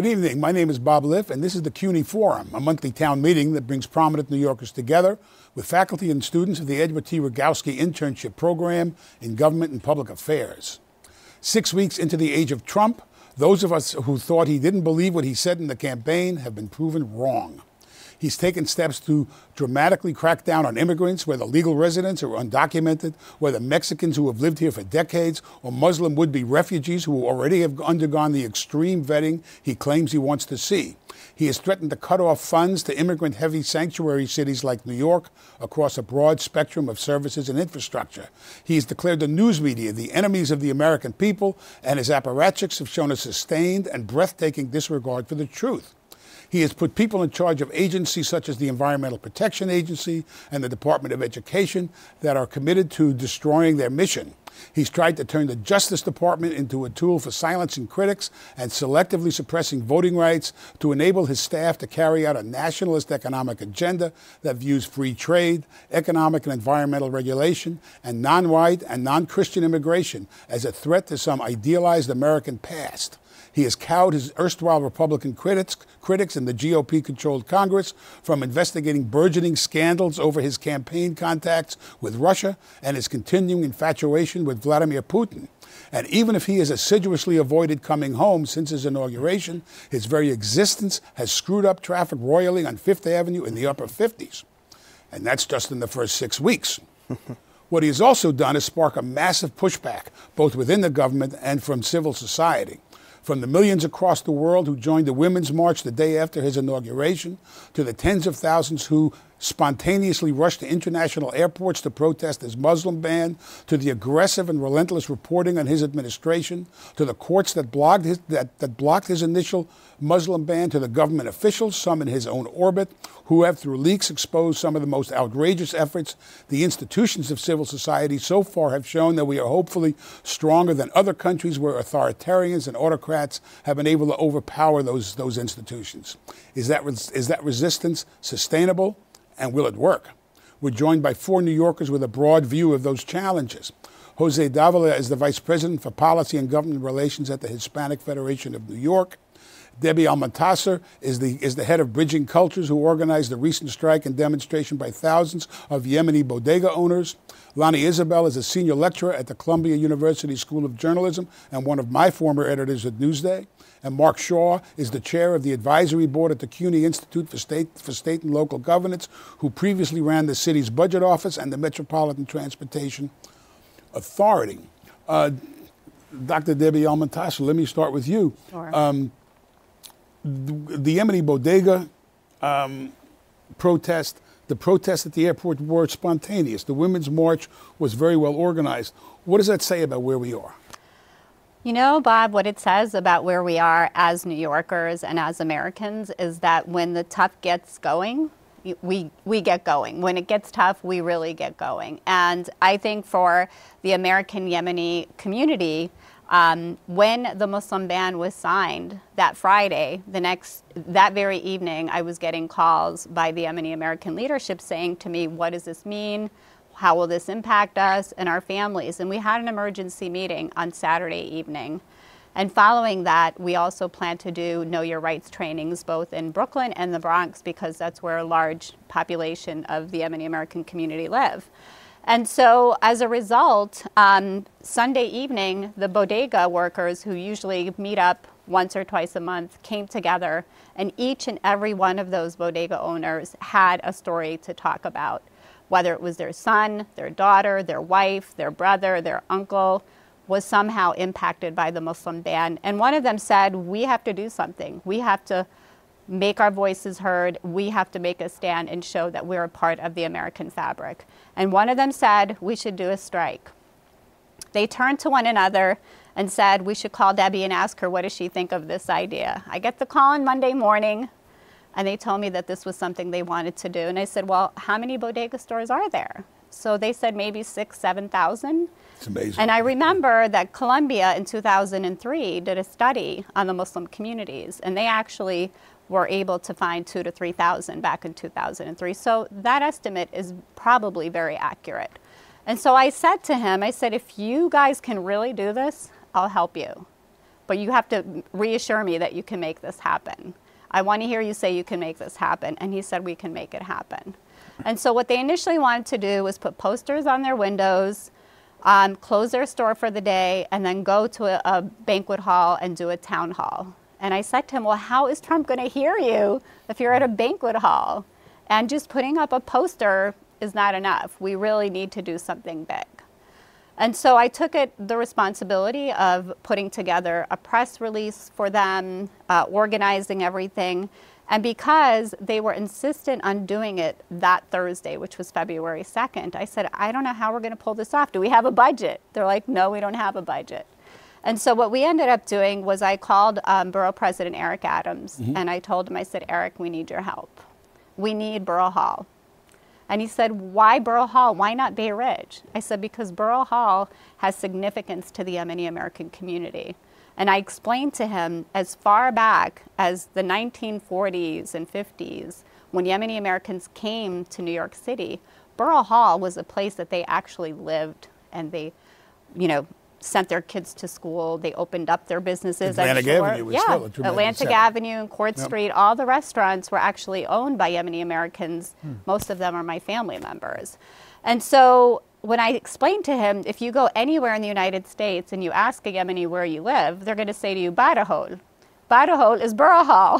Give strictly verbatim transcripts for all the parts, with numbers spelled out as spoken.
Good evening. My name is Bob Liff, and this is the CUNY Forum, a monthly town meeting that brings prominent New Yorkers together with faculty and students of the Edward T. Rogowsky Internship Program in Government and Public Affairs. Six weeks into the age of Trump, those of us who thought he didn't believe what he said in the campaign have been proven wrong. He's taken steps to dramatically crack down on immigrants, whether legal residents or undocumented, whether Mexicans who have lived here for decades or Muslim would-be refugees who already have undergone the extreme vetting he claims he wants to see. He has threatened to cut off funds to immigrant-heavy sanctuary cities like New York across a broad spectrum of services and infrastructure. He has declared the news media the enemies of the American people, and his apparatchiks have shown a sustained and breathtaking disregard for the truth. He has put people in charge of agencies such as the Environmental Protection Agency and the Department of Education that are committed to destroying their mission. He's tried to turn the Justice Department into a tool for silencing critics and selectively suppressing voting rights to enable his staff to carry out a nationalist economic agenda that views free trade, economic and environmental regulation, and non-white and non-Christian immigration as a threat to some idealized American past. He has cowed his erstwhile Republican critics, critics in the G O P-controlled Congress from investigating burgeoning scandals over his campaign contacts with Russia and his continuing infatuation with Vladimir Putin. And even if he has assiduously avoided coming home since his inauguration, his very existence has screwed up traffic royally on Fifth Avenue in the upper fifties. And that's just in the first six weeks. What he has also done is spark a massive pushback, both within the government and from civil society. From the millions across the world who joined the Women's March the day after his inauguration, to the tens of thousands who spontaneously rushed to international airports to protest his Muslim ban, to the aggressive and relentless reporting on his administration, to the courts that blocked his, that, that blocked his initial Muslim ban, to the government officials, some in his own orbit, who have through leaks exposed some of the most outrageous efforts. The institutions of civil society so far have shown that we are hopefully stronger than other countries where authoritarians and autocrats have been able to overpower those, those institutions. Is that, is that resistance sustainable? And will it work? We're joined by four New Yorkers with a broad view of those challenges. Jose Davila is the Vice President for Policy and Government Relations at the Hispanic Federation of New York. Debbie Almontasser is the, is the head of Bridging Cultures, who organized the recent strike and demonstration by thousands of Yemeni bodega owners. Lonnie Isabel is a senior lecturer at the Columbia University School of Journalism and one of my former editors at Newsday. And Mark Shaw is the chair of the advisory board at the CUNY Institute for State, for State and Local Governance, who previously ran the city's budget office and the Metropolitan Transportation Authority. Uh, Doctor Debbie Almontasser, let me start with you. Sure. Um, the, the Yemeni bodega um, protest, the protests at the airport were spontaneous. The Women's March was very well organized. What does that say about where we are? You know, Bob, what it says about where we are as New Yorkers and as Americans is that when the tough gets going, we, we get going. When it gets tough, we really get going. And I think for the American Yemeni community, um, when the Muslim ban was signed that Friday, the next, that very evening, I was getting calls by the Yemeni American leadership saying to me, what does this mean? How will this impact us and our families? And we had an emergency meeting on Saturday evening. And following that, we also plan to do Know Your Rights trainings both in Brooklyn and the Bronx, because that's where a large population of the Yemeni American community live. And so as a result, um, Sunday evening, the bodega workers who usually meet up once or twice a month came together, and each and every one of those bodega owners had a story to talk about. Whether it was their son, their daughter, their wife, their brother, their uncle, was somehow impacted by the Muslim ban. And one of them said, we have to do something. We have to make our voices heard. We have to make a stand and show that we're a part of the American fabric. And one of them said, we should do a strike. They turned to one another and said, we should call Debbie and ask her, what does she think of this idea? I get the call on Monday morning, and they told me that this was something they wanted to do. And I said, well, how many bodega stores are there? So they said maybe six, seven thousand. It's amazing. And I remember that Columbia in two thousand three did a study on the Muslim communities, and they actually were able to find two to three thousand back in two thousand three. So that estimate is probably very accurate. And so I said to him, I said, if you guys can really do this, I'll help you. but you have to reassure me that you can make this happen. I want to hear you say you can make this happen. And he said, we can make it happen. And so what they initially wanted to do was put posters on their windows, um, close their store for the day, and then go to a, a banquet hall and do a town hall. And I said to him, well, how is Trump going to hear you if you're at a banquet hall? And just putting up a poster is not enough. We really need to do something big. And so I took it the responsibility of putting together a press release for them, uh, organizing everything. And because they were insistent on doing it that Thursday, which was February second, I said, I don't know how we're going to pull this off. Do we have a budget? They're like, no, we don't have a budget. And so what we ended up doing was I called um, Borough President Eric Adams, mm-hmm. and I told him, I said, Eric, we need your help. We need Borough Hall. And he said, why Borough Hall? Why not Bay Ridge? I said, because Borough Hall has significance to the Yemeni American community. And I explained to him as far back as the nineteen forties and fifties, when Yemeni Americans came to New York City, Borough Hall was a place that they actually lived, and they, you know, sent their kids to school. They opened up their businesses. Atlantic sure. Avenue was yeah. still a tremendous Atlantic center. Avenue and Court Yep. Street, all the restaurants were actually owned by Yemeni Americans. Hmm. Most of them are my family members. And so when I explained to him, if you go anywhere in the United States and you ask a Yemeni where you live, they're going to say to you, Badahol. Badahol is Borough Hall.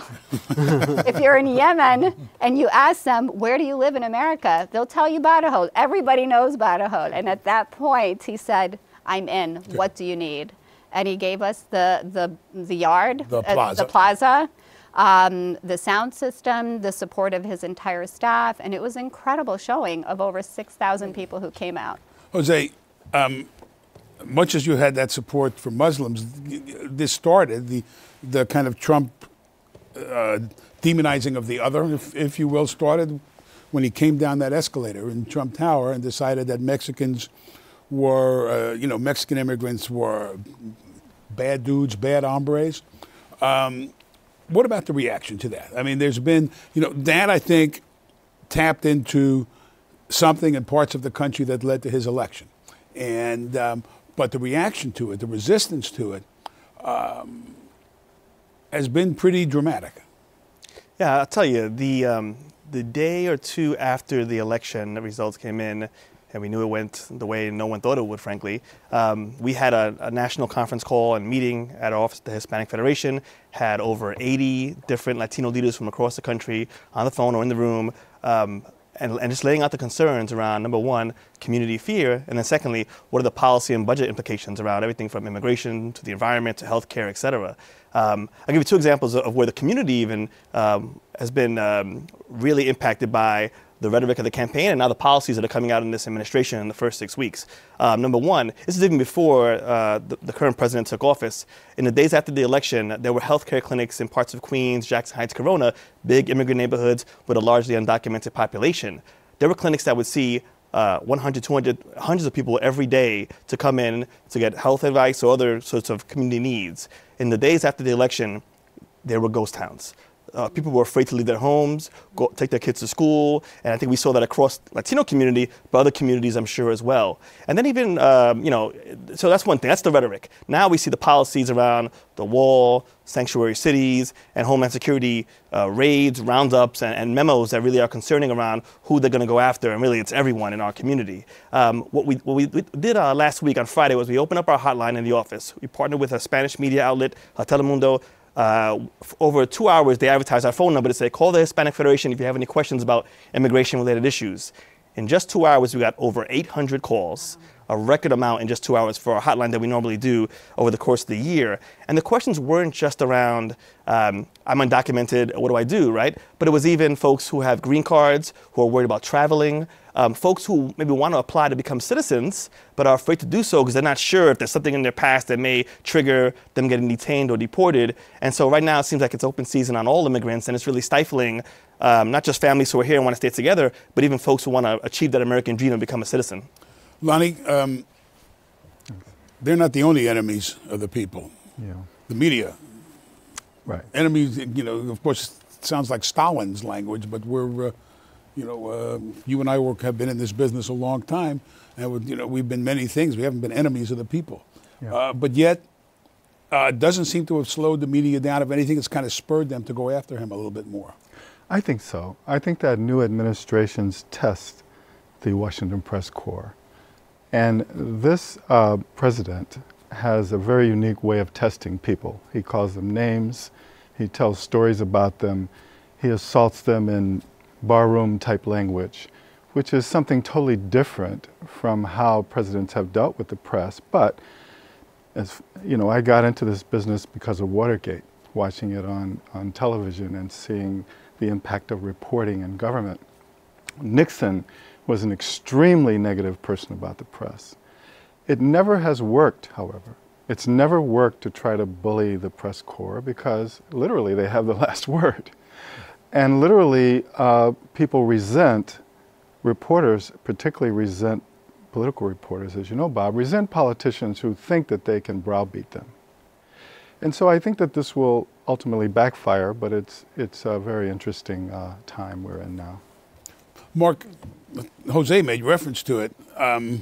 If you're in Yemen and you ask them, where do you live in America? They'll tell you Badahol. Everybody knows Badahol. And at that point, he said, I'm in. Okay. What do you need? And he gave us the the, the yard, the plaza, uh, the, plaza um, the sound system, the support of his entire staff, and it was an incredible showing of over six thousand people who came out. Jose, um, much as you had that support for Muslims, this started, the, the kind of Trump uh, demonizing of the other, if, if you will, started when he came down that escalator in Trump Tower and decided that Mexicans were, uh, you know, Mexican immigrants were bad dudes, bad hombres. Um, what about the reaction to that? I mean, there's been, you know, that I think tapped into something in parts of the country that led to his election. And, um, but the reaction to it, the resistance to it, um, has been pretty dramatic. Yeah, I'll tell you, the, um, the day or two after the election, the results came in, and we knew it went the way no one thought it would, frankly. Um, we had a, a national conference call and meeting at our office at the Hispanic Federation, had over eighty different Latino leaders from across the country on the phone or in the room, um, and, and just laying out the concerns around, number one, community fear, and then secondly, what are the policy and budget implications around everything from immigration to the environment to healthcare, et cetera. Um, I'll give you two examples of, of where the community even um, has been um, really impacted by the rhetoric of the campaign and now the policies that are coming out in this administration in the first six weeks. Um, number one, this is even before uh, the, the current president took office. In the days after the election, there were healthcare clinics in parts of Queens, Jackson Heights, Corona, big immigrant neighborhoods with a largely undocumented population. There were clinics that would see uh, one hundred, two hundred, hundreds of people every day to come in to get health advice or other sorts of community needs. In the days after the election, there were ghost towns. Uh, people were afraid to leave their homes, go, take their kids to school, and I think we saw that across Latino community, but other communities I'm sure as well. And then even, um, you know, so that's one thing, that's the rhetoric. Now we see the policies around the wall, sanctuary cities, and Homeland Security uh, raids, roundups, and, and memos that really are concerning around who they're going to go after, and really it's everyone in our community. Um, what we, what we did uh, last week on Friday was we opened up our hotline in the office. We partnered with a Spanish media outlet, uh, Telemundo. Uh, over two hours, they advertised our phone number to say, call the Hispanic Federation if you have any questions about immigration-related issues. In just two hours, we got over eight hundred calls, a record amount in just two hours for our hotline that we normally do over the course of the year. And the questions weren't just around, um, I'm undocumented, what do I do, right? But it was even folks who have green cards, who are worried about traveling, um, folks who maybe want to apply to become citizens, but are afraid to do so because they're not sure if there's something in their past that may trigger them getting detained or deported. And so right now it seems like it's open season on all immigrants, and it's really stifling um, not just families who are here and want to stay together, but even folks who want to achieve that American dream and become a citizen. Lonnie, um, they're not the only enemies of the people. Yeah. The media. Right. Enemies, you know, of course, it sounds like Stalin's language, but we're, uh, you know, uh, you and I work, have been in this business a long time, and, you know, we've been many things. We haven't been enemies of the people. Yeah. Uh, but yet, uh, doesn't seem to have slowed the media down. If anything, it's kind of spurred them to go after him a little bit more. I think so. I think that new administrations test the Washington press corps. And this uh, president has a very unique way of testing people. He calls them names, he tells stories about them, he assaults them in barroom type language, which is something totally different from how presidents have dealt with the press. But as you know, I got into this business because of Watergate, watching it on, on television and seeing the impact of reporting in government. Nixon was an extremely negative person about the press. It never has worked, however. It's never worked to try to bully the press corps because literally they have the last word. And literally uh, people resent, reporters particularly resent political reporters, as you know, Bob, resent politicians who think that they can browbeat them. And so I think that this will ultimately backfire, but it's, it's a very interesting uh, time we're in now. Mark, Jose made reference to it. Um,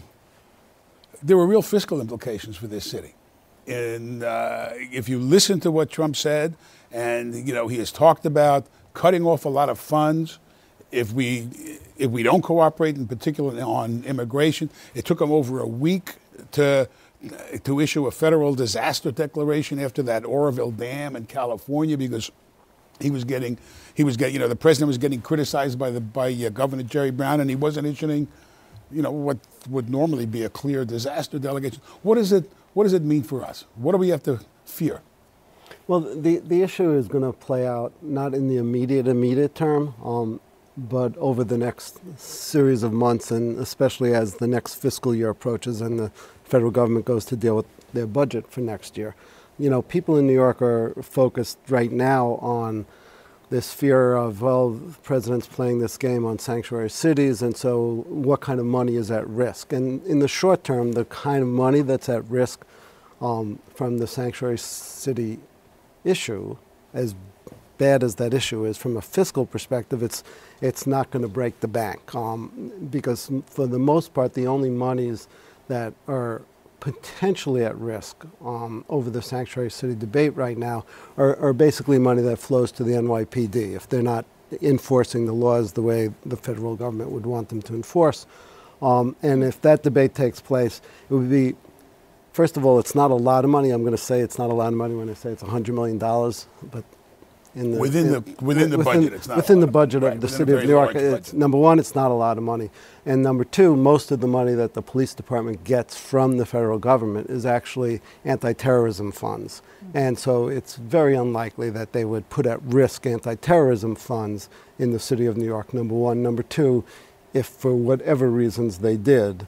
there were real fiscal implications for this city. And uh, if you listen to what Trump said, and you know, he has talked about cutting off a lot of funds, if we, if we don't cooperate, in particular on immigration, it took him over a week to, to issue a federal disaster declaration after that Oroville Dam in California, because he was getting, he was getting, you know, the president was getting criticized by the by uh, Governor Jerry Brown, and he wasn't issuing, you know, what would normally be a clear disaster delegation. What is it? What does it mean for us? What do we have to fear? Well, the the issue is going to play out not in the immediate immediate term, um, but over the next series of months, and especially as the next fiscal year approaches and the federal government goes to deal with their budget for next year. You know, people in New York are focused right now on this fear of, well, the president's playing this game on sanctuary cities, and so what kind of money is at risk? And in the short term, the kind of money that's at risk um, from the sanctuary city issue, as bad as that issue is from a fiscal perspective, it's, it's not going to break the bank. Um, because for the most part, the only monies that are potentially at risk um, over the sanctuary city debate right now are, are basically money that flows to the N Y P D if they're not enforcing the laws the way the federal government would want them to enforce. Um, and if that debate takes place, it would be, first of all, it's not a lot of money. I'm going to say it's not a lot of money when I say it's one hundred million dollars, but in the, within in, the within the within, budget, it's not within a lot the budget of, of right, the within city a of very New York. large It's, budget. number one, it's not a lot of money, and number two, most of the money that the police department gets from the federal government is actually anti-terrorism funds, mm-hmm. and so it's very unlikely that they would put at risk anti-terrorism funds in the city of New York. Number one, number two, if for whatever reasons they did,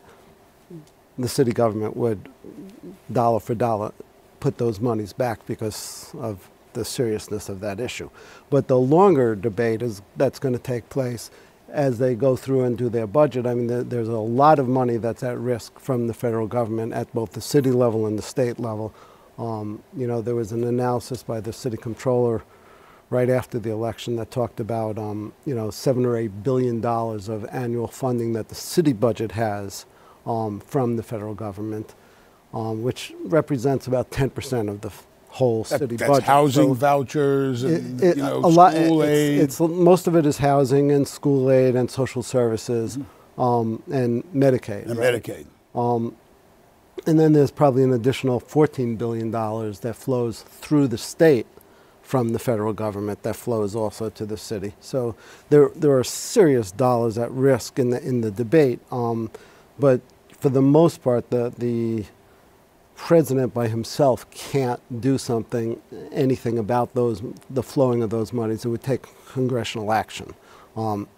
the city government would dollar for dollar put those monies back because of the seriousness of that issue. But the longer debate is that's going to take place as they go through and do their budget. I mean, there, there's a lot of money that's at risk from the federal government at both the city level and the state level. Um, you know, there was an analysis by the city comptroller right after the election that talked about, um, you know, seven or eight billion dollars of annual funding that the city budget has um, from the federal government, um, which represents about ten percent of the whole That, city that's budget. housing So vouchers and it, it, you know, a lot, school it's, aid. It's, most of it is housing and school aid and social services mm-hmm. um, and Medicaid. And right? Medicaid. Um, and then there's probably an additional fourteen billion dollars that flows through the state from the federal government that flows also to the city. So there there are serious dollars at risk in the in the debate. Um, but for the most part, the the president by himself can't do something, anything about those, the flowing of those monies. It would take congressional action. Um,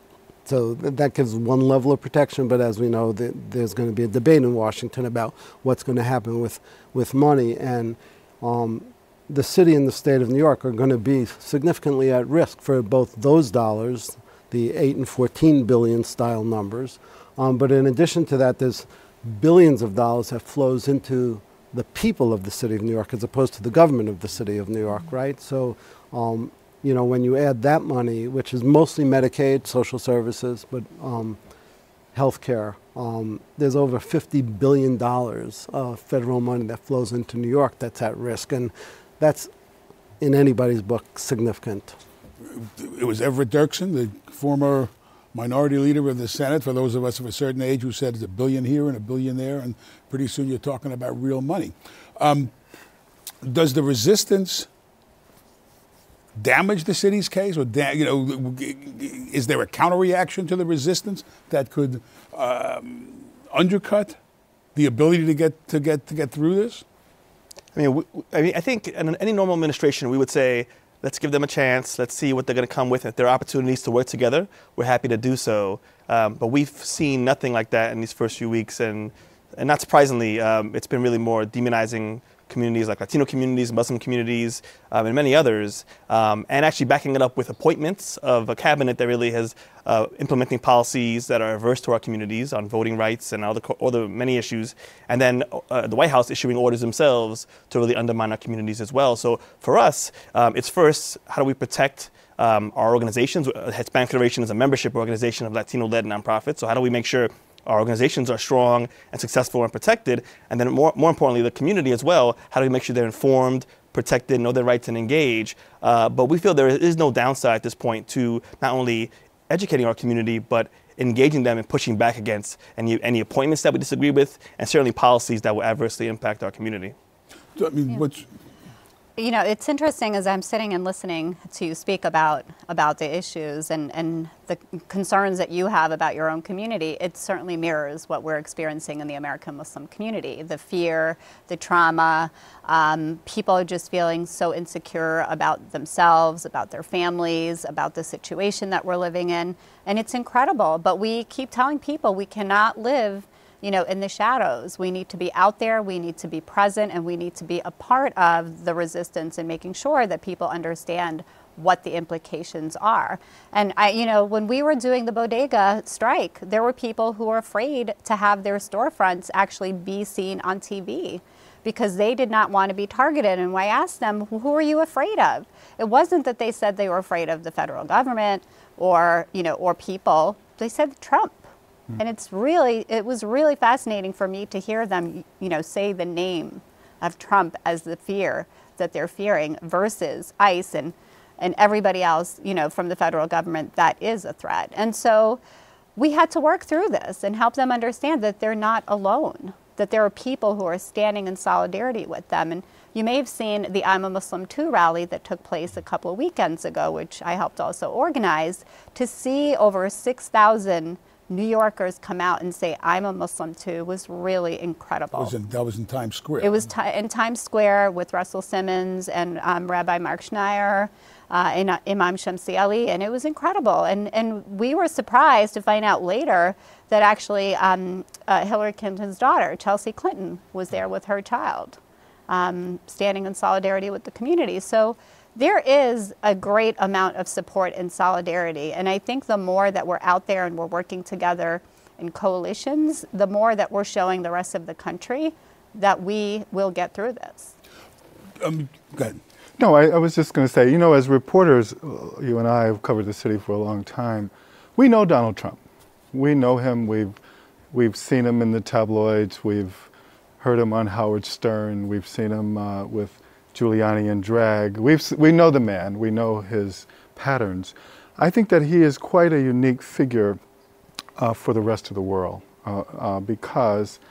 so th that gives one level of protection, but as we know, th there's going to be a debate in Washington about what's going to happen with, with money, and um, the city and the state of New York are going to be significantly at risk for both those dollars, the eight and fourteen billion style numbers, um, but in addition to that, there's billions of dollars that flows into the people of the city of New York as opposed to the government of the city of New York, right? So, um, you know, when you add that money, which is mostly Medicaid, social services, but um, healthcare. Um, there's over fifty billion dollars of federal money that flows into New York that's at risk, and that's, in anybody's book, significant. It was Everett Dirksen, the former minority leader of the Senate, for those of us of a certain age, who said it's a billion here and a billion there, and pretty soon you're talking about real money. Um, does the resistance damage the city's case, or da you know, is there a counter-reaction to the resistance that could um, undercut the ability to get to get to get through this? I mean, we, I mean, I think in any normal administration, we would say, let's give them a chance. Let's see what they're going to come with. If there are opportunities to work together, we're happy to do so. Um, but we've seen nothing like that in these first few weeks, and and not surprisingly, um, it's been really more demonizing communities like Latino communities, Muslim communities, um, and many others, um, and actually backing it up with appointments of a cabinet that really has uh, implementing policies that are averse to our communities on voting rights and other, other many issues, and then uh, the White House issuing orders themselves to really undermine our communities as well. So for us, um, it's first, how do we protect um, our organizations? Hispanic Federation is a membership organization of Latino-led nonprofits, so how do we make sure our organizations are strong and successful and protected? And then more, more importantly, the community as well. How do we make sure they're informed, protected, know their rights, and engage? Uh, but we feel there is no downside at this point to not only educating our community, but engaging them and pushing back against any, any appointments that we disagree with, and certainly policies that will adversely impact our community. I mean, Yeah. what's You know, it's interesting as I'm sitting and listening to you speak about about the issues and, and the concerns that you have about your own community. It certainly mirrors what we're experiencing in the American Muslim community. The fear, the trauma, um, people are just feeling so insecure about themselves, about their families, about the situation that we're living in. And it's incredible. But we keep telling people we cannot live you know, in the shadows. We need to be out there, we need to be present, and we need to be a part of the resistance and making sure that people understand what the implications are. And I, you know, when we were doing the bodega strike, there were people who were afraid to have their storefronts actually be seen on T V because they did not want to be targeted. And I asked them, who are you afraid of? It wasn't that they said they were afraid of the federal government or, you know, or people. They said Trump. And it's really, it was really fascinating for me to hear them, you know, say the name of Trump as the fear that they're fearing versus ICE and, and everybody else, you know, from the federal government that is a threat. And so we had to work through this and help them understand that they're not alone, that there are people who are standing in solidarity with them. And you may have seen the I'm a Muslim Too rally that took place a couple of weekends ago, which I helped also organize, to see over six thousand New Yorkers come out and say, I'm a Muslim too, was really incredible. That was in, that was in Times Square. It was t in Times Square with Russell Simmons and um, Rabbi Mark Schneier uh, and uh, Imam Shamsi Ali, and it was incredible. And, and we were surprised to find out later that actually um, uh, Hillary Clinton's daughter, Chelsea Clinton, was there with her child, um, standing in solidarity with the community. So there is a great amount of support and solidarity, and I think the more that we're out there and we're working together in coalitions, the more that we're showing the rest of the country that we will get through this. Um, go ahead. No, I, I was just going to say, you know, as reporters, you and I have covered the city for a long time. We know Donald Trump. We know him. We've, we've seen him in the tabloids. We've heard him on Howard Stern. We've seen him uh, with Giuliani and drag. We've, we know the man. We know his patterns. I think that he is quite a unique figure uh, for the rest of the world uh, uh, because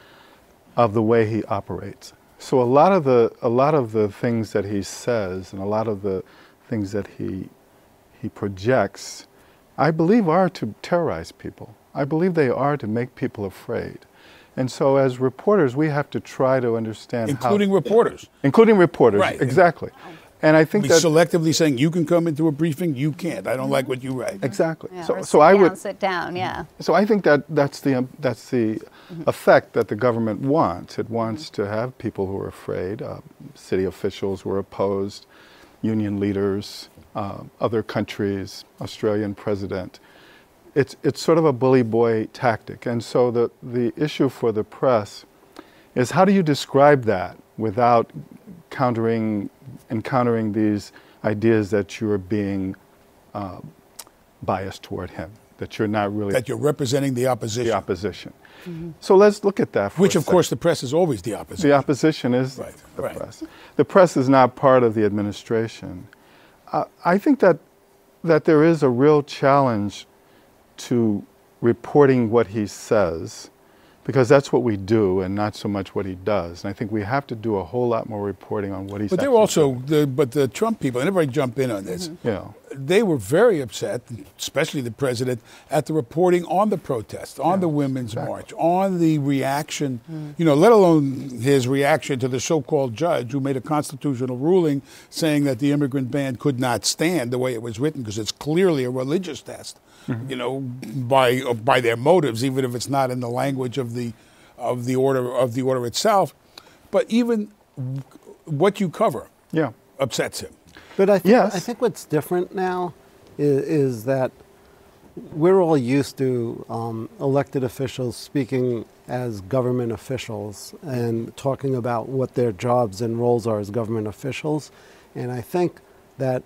of the way he operates. So a lot of the a lot of the things that he says and a lot of the things that he he projects, I believe are to terrorize people. I believe they are to make people afraid. And so as reporters, we have to try to understand Including how, reporters. Including reporters, Right. exactly. And I think Be that selectively saying, you can come into a briefing, you can't. I don't like what you write. exactly. Yeah, so or so sit I down, would sit down, yeah. So I think that that's the um, that's the effect that the government wants. It wants mm-hmm. to have people who are afraid, uh, city officials who are opposed, union leaders, uh, other countries, Australian president. It's it's sort of a bully boy tactic. And so the the issue for the press is, how do you describe that without countering encountering these ideas that you are being uh, biased toward him? that you're not really... That you're representing the opposition. The opposition. Mm-hmm. So let's look at that for Which, a of second. course, the press is always the opposition. The opposition is right. the right. press. The press is not part of the administration. Uh, I think that that there is a real challenge to reporting what he says, because that's what we do and not so much what he does. And I think we have to do a whole lot more reporting on what he's But they're also, the, but the Trump people, and everybody jump in on this, mm-hmm. yeah. they were very upset, especially the president, at the reporting on the protests, on yeah, the Women's exactly. March, on the reaction, mm. you know, let alone his reaction to the so-called judge who made a constitutional ruling saying that the immigrant ban could not stand the way it was written, because it's clearly a religious test. Mm-hmm. You know, by by their motives, even if it's not in the language of the of the order of the order itself. But even what you cover, yeah, upsets him. But I think yes. I think what's different now is, is that we're all used to um, elected officials speaking as government officials and talking about what their jobs and roles are as government officials, and I think that,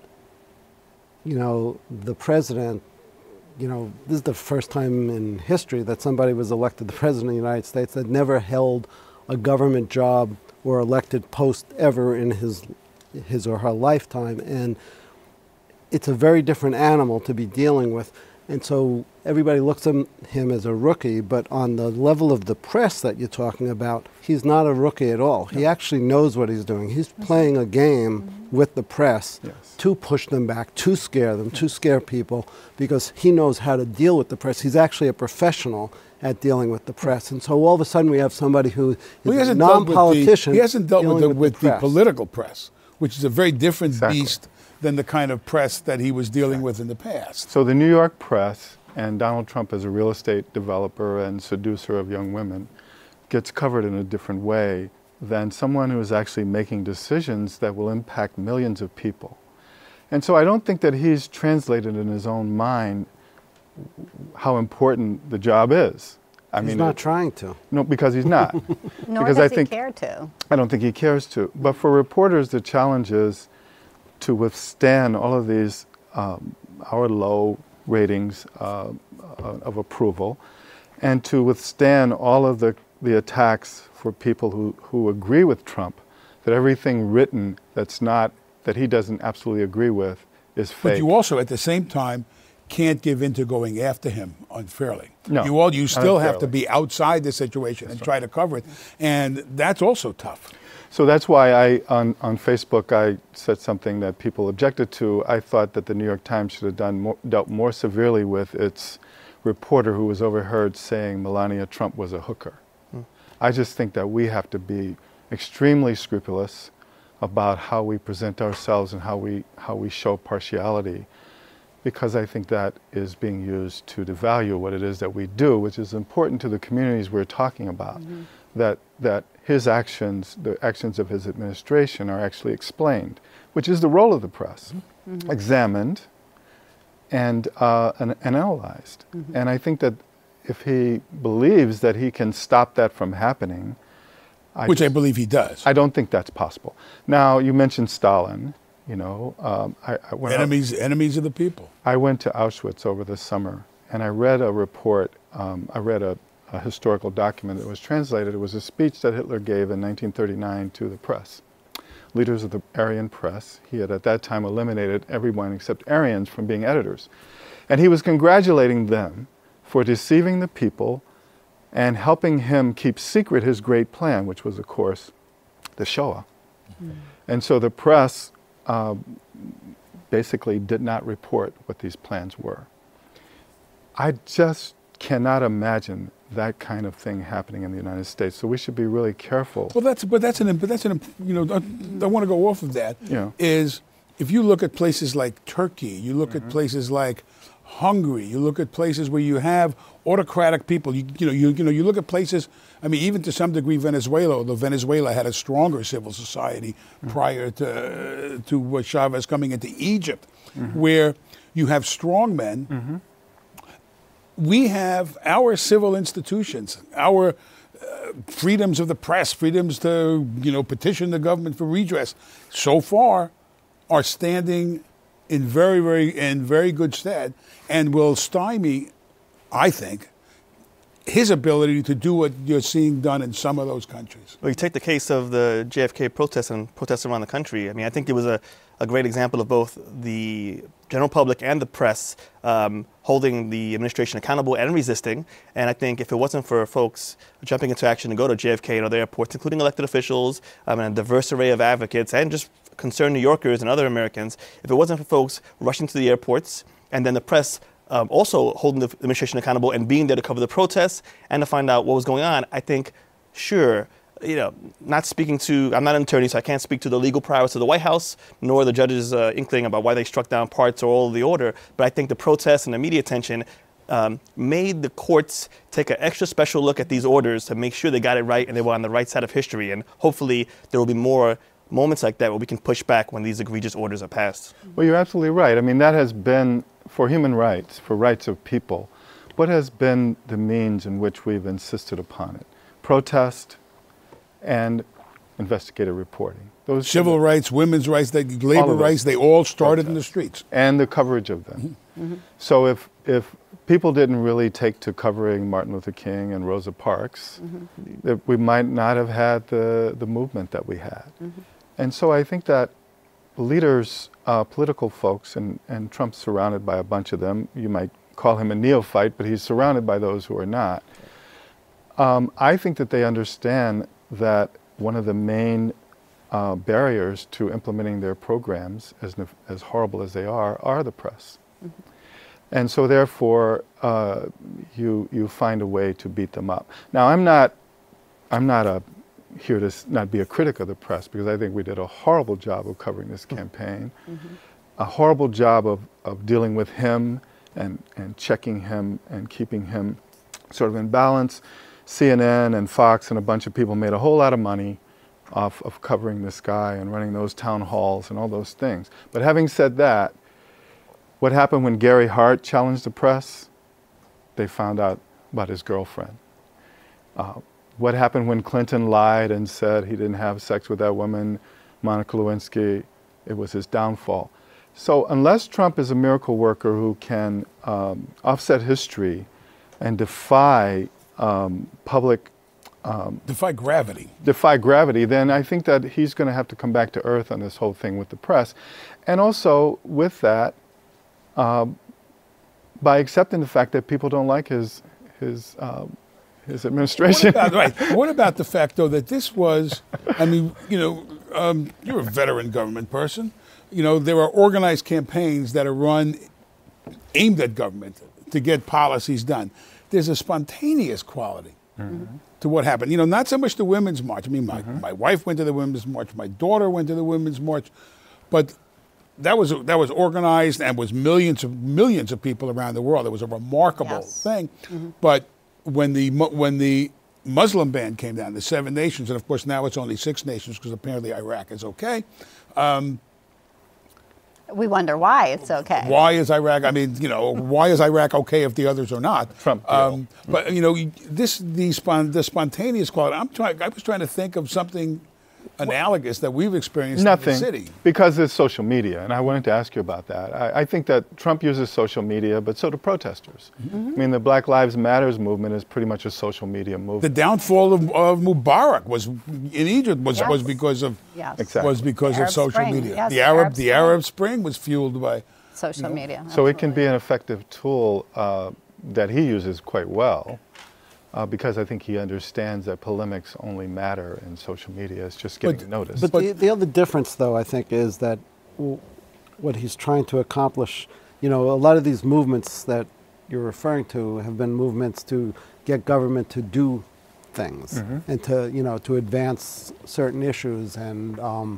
you know, the president. You know, this is the first time in history that somebody was elected the president of the United States that never held a government job or elected post ever in his his or her lifetime. And it's a very different animal to be dealing with. And so everybody looks at him as a rookie, but on the level of the press that you're talking about, he's not a rookie at all. No. He actually knows what he's doing. He's playing a game mm-hmm. with the press yes. to push them back, to scare them, to scare people, because he knows how to deal with the press. He's actually a professional at dealing with the press. And so all of a sudden we have somebody who is well, a non-politician. He hasn't dealt with, the, with, with the, the, the political press, which is a very different exactly. beast than the kind of press that he was dealing with in the past. So the New York press, and Donald Trump as a real estate developer and seducer of young women, gets covered in a different way than someone who is actually making decisions that will impact millions of people. And so I don't think that he's translated in his own mind how important the job is. I he's mean, not it, trying to. No, because he's not. Nor because does I think, he care to. I don't think he cares to. But for reporters, the challenge is to withstand all of these, um, our low ratings uh, uh, of approval, and to withstand all of the, the attacks for people who, who agree with Trump, that everything written that's not, that he doesn't absolutely agree with is fake. But you also, at the same time, can't give in to going after him unfairly. No, you all, you still unfairly. have to be outside the situation that's and right. try to cover it, and that's also tough. So that's why I, on, on Facebook, I said something that people objected to. I thought that the New York Times should have done more, dealt more severely with its reporter who was overheard saying Melania Trump was a hooker. Hmm. I just think that we have to be extremely scrupulous about how we present ourselves and how we, how we show partiality, because I think that is being used to devalue what it is that we do, which is important to the communities we're talking about. Mm-hmm. That, that his actions, the actions of his administration, are actually explained, which is the role of the press, mm-hmm. examined and, uh, and, and analyzed. Mm-hmm. And I think that if he believes that he can stop that from happening, I which just, I believe he does. I don't think that's possible. Now, you mentioned Stalin. You know, um, I, I went enemies, out, enemies of the people. I went to Auschwitz over the summer, and I read a report. Um, I read a, a historical document that was translated. It was a speech that Hitler gave in nineteen thirty-nine to the press, leaders of the Aryan press. He had at that time eliminated everyone except Aryans from being editors, and he was congratulating them for deceiving the people and helping him keep secret his great plan, which was, of course, the Shoah. Mm-hmm. And so the press uh, basically did not report what these plans were. I just cannot imagine that kind of thing happening in the United States. So we should be really careful. Well, that's but that's an but that's an you know I, I want to go off of that. Yeah. Is if you look at places like Turkey, you look mm-hmm. at places like Hungary, you look at places where you have autocratic people. You, you know, you, you know, you look at places. I mean, even to some degree, Venezuela. Although Venezuela had a stronger civil society mm-hmm. prior to uh, to Chavez coming into Egypt, mm-hmm. where you have strong men. Mm-hmm. We have our civil institutions, our uh, freedoms of the press, freedoms to you know petition the government for redress. So far, are standing in very, very, in very good stead, and will stymie I think, his ability to do what you're seeing done in some of those countries. Well, you take the case of the J F K protests and protests around the country. I mean, I think it was a, a great example of both the general public and the press um, holding the administration accountable and resisting. And I think if it wasn't for folks jumping into action to go to J F K and other airports, including elected officials um, and a diverse array of advocates and just concerned New Yorkers and other Americans, if it wasn't for folks rushing to the airports and then the press Um, also holding the administration accountable and being there to cover the protests and to find out what was going on, I think, sure, you know, not speaking to, I'm not an attorney, so I can't speak to the legal prowess of the White House, nor the judge's uh, inkling about why they struck down parts or all of the order, but I think the protests and the media attention um, made the courts take an extra special look at these orders to make sure they got it right and they were on the right side of history, and hopefully there will be more moments like that where we can push back when these egregious orders are passed. Well, you're absolutely right. I mean, that has been, for human rights, for rights of people, what has been the means in which we've insisted upon it? Protest and investigative reporting. Those Civil rights, women's rights, they, labor rights, they all started in the streets. And the coverage of them. Mm-hmm. Mm-hmm. So if, if people didn't really take to covering Martin Luther King and Rosa Parks, mm-hmm. that we might not have had the, the movement that we had. Mm-hmm. And so I think that leaders, uh, political folks, and, and Trump's surrounded by a bunch of them. You might call him a neophyte, but he's surrounded by those who are not. Um, I think that they understand that one of the main uh, barriers to implementing their programs, as, as horrible as they are, are the press. Mm-hmm. And so therefore, uh, you, you find a way to beat them up. Now, I'm not, I'm not a here to not be a critic of the press, because I think we did a horrible job of covering this campaign, mm-hmm. a horrible job of, of dealing with him and, and checking him and keeping him sort of in balance. C N N and Fox and a bunch of people made a whole lot of money off of covering this guy and running those town halls and all those things. But having said that, what happened when Gary Hart challenged the press? They found out about his girlfriend. Uh, What happened when Clinton lied and said he didn't have sex with that woman, Monica Lewinsky? It was his downfall. So unless Trump is a miracle worker who can um, offset history and defy um, public... Um, defy gravity. Defy gravity, then I think that he's going to have to come back to earth on this whole thing with the press. And also with that, um, by accepting the fact that people don't like his... his um, his administration. What about, right. What about the fact, though, that this was, I mean, you know, um, you're a veteran government person. You know, there are organized campaigns that are run aimed at government to get policies done. There's a spontaneous quality mm-hmm. to what happened. You know, not so much the Women's March. I mean, my, mm-hmm. my wife went to the Women's March. My daughter went to the Women's March. But that was that was organized and was millions of millions of people around the world. It was a remarkable yes. thing. Mm-hmm. But when the when the Muslim ban came down, the seven nations, and of course now it's only six nations because apparently Iraq is okay. Um, we wonder why it's okay. Why is Iraq? I mean, you know, why is Iraq okay if the others are not? Trump deal. Um, but you know, this the spon, the spontaneous quality. I'm trying. I was trying to think of something analogous that we've experienced Nothing, in the city. Because it's social media, and I wanted to ask you about that. I, I think that Trump uses social media, but so do protesters. Mm-hmm. I mean, the Black Lives Matters movement is pretty much a social media movement. The downfall of, of Mubarak was in Egypt was, yes. was because of yes. exactly. was because Arab of social Spring. media. Yes, the Arab, Arab the Spring. Arab Spring was fueled by social you know, media. So absolutely. it can be an effective tool uh, that he uses quite well. Uh, because I think he understands that polemics only matter in social media. It's just getting but, noticed. But, but the, the other difference, though, I think, is that w what he's trying to accomplish, you know, a lot of these movements that you're referring to have been movements to get government to do things mm-hmm. and to, you know, to advance certain issues and um,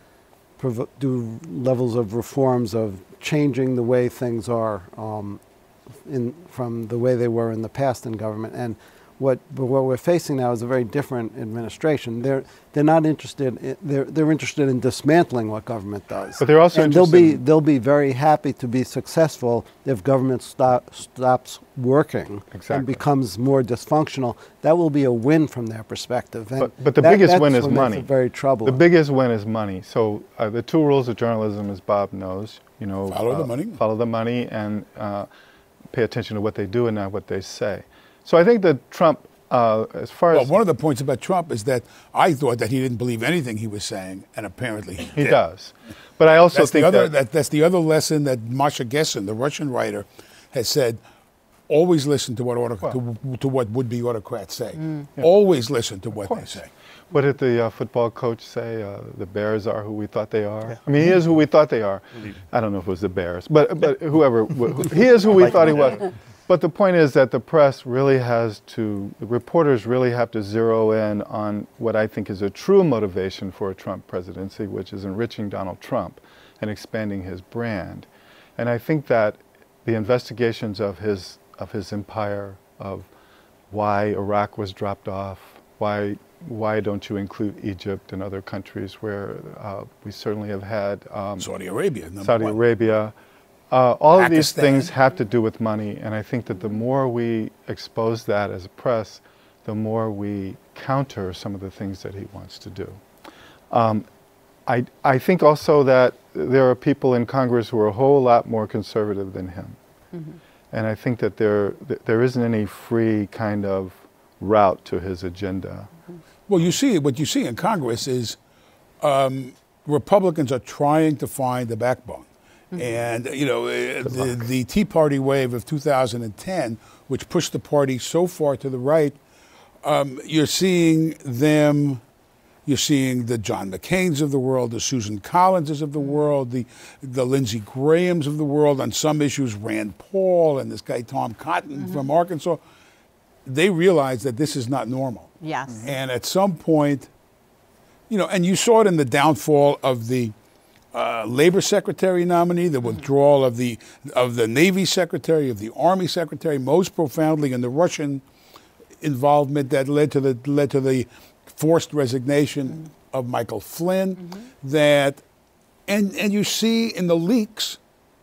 do levels of reforms of changing the way things are um, in, from the way they were in the past in government. And What, but what we're facing now is a very different administration. They're they're not interested. In, they're they're interested in dismantling what government does. But they're also and they'll interested be they'll be very happy to be successful if government stop, stops working exactly. and becomes more dysfunctional. That will be a win from their perspective. And but, but the that, biggest that's win is what money. makes it very troubling. The biggest win is money. So uh, the two rules of journalism, as Bob knows, you know, follow uh, the money. Follow the money and. Uh, pay attention to what they do and not what they say. So I think that Trump, uh, as far well, as... one of the points about Trump is that I thought that he didn't believe anything he was saying, and apparently he, he did. does. But I also that's think the other, that, that... That's the other lesson that Masha Gessen, the Russian writer, has said, always listen to what, auto, well, to, to what would-be autocrats say. Mm. Yeah. Always listen to what they say. What did the uh, football coach say? Uh, the Bears are who we thought they are. Yeah. I mean, he is who we thought they are. Indeed. I don't know if it was the Bears, but but whoever, he is who we like thought he was. But the point is that the press really has to, the reporters really have to zero in on what I think is a true motivation for a Trump presidency, which is enriching Donald Trump and expanding his brand. And I think that the investigations of his of his empire, of why Iraq was dropped off, why why don't you include Egypt and other countries where uh, we certainly have had um, Saudi Arabia, Saudi one. Arabia. Uh, all Pakistan. of these things have to do with money, and I think that the more we expose that as a press, the more we counter some of the things that he wants to do. Um, I, I think also that there are people in Congress who are a whole lot more conservative than him. Mm-hmm. And I think that there, there isn't any free kind of route to his agenda. Well, you see, what you see in Congress is um, Republicans are trying to find the backbone. Mm-hmm. And, you know, the, the Tea Party wave of two thousand ten, which pushed the party so far to the right, um, you're seeing them, you're seeing the John McCains of the world, the Susan Collinses of the world, the, the Lindsey Grahams of the world, on some issues, Rand Paul and this guy Tom Cotton mm-hmm. from Arkansas. They realize that this is not normal. Yes. Mm-hmm. And at some point, you know, and you saw it in the downfall of the uh, Labor Secretary nominee, the mm-hmm. withdrawal of the of the Navy Secretary, of the Army Secretary, most profoundly in the Russian involvement that led to the led to the forced resignation mm-hmm. of Michael Flynn. Mm-hmm. That, and and you see in the leaks,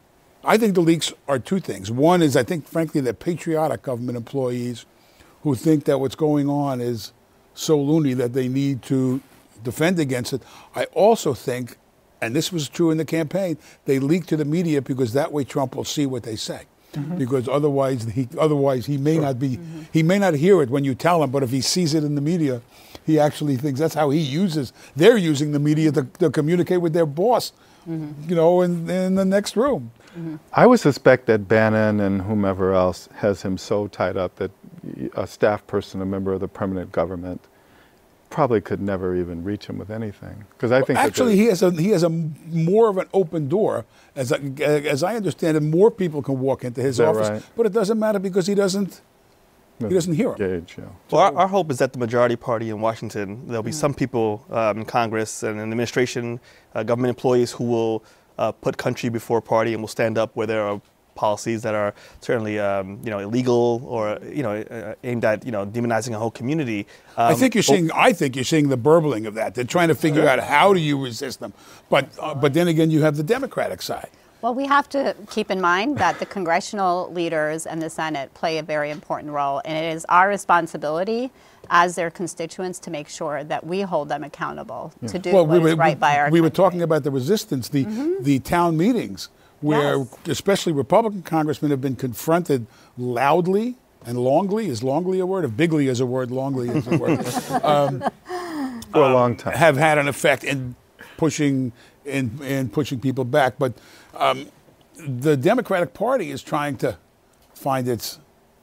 I think the leaks are two things. One is, I think, frankly, that patriotic government employees who think that what's going on is so loony that they need to defend against it. I also think, and this was true in the campaign, they leak to the media because that way Trump will see what they say. Mm-hmm. Because otherwise he otherwise he may sure. not be mm-hmm. he may not hear it when you tell him, but if he sees it in the media, he actually thinks that's how he uses they're using the media to, to communicate with their boss, mm-hmm. you know, in, in the next room. Mm-hmm. I would suspect that Bannon and whomever else has him so tied up that a staff person, a member of the permanent government, probably could never even reach him with anything. Because I think well, actually he has a he has a more of an open door, as I, as I understand it. More people can walk into his office, right? But it doesn't matter because he doesn't he doesn't hear him. Gauge, yeah. Well, our, our hope is that the majority party in Washington, there'll be mm. some people um, in Congress and in the administration, uh, government employees who will uh, put country before party and will stand up where there are policies that are certainly, um, you know, illegal or, you know, uh, aimed at, you know, demonizing a whole community. Um, I think you're seeing. I think you're seeing the burbling of that. They're trying to figure out how do you resist them, but uh, but then again, you have the Democratic side. Well, we have to keep in mind that the congressional leaders and the Senate play a very important role, and it is our responsibility as their constituents to make sure that we hold them accountable yeah. to do well, what we were, is right by our We country. were talking about the resistance, the mm-hmm. the town meetings, where yes. especially Republican congressmen have been confronted loudly and longly. Is longly a word? If bigly is a word, longly is a word. um, For a long time. Have had an effect in pushing in, in pushing people back. But um, the Democratic Party is trying to find its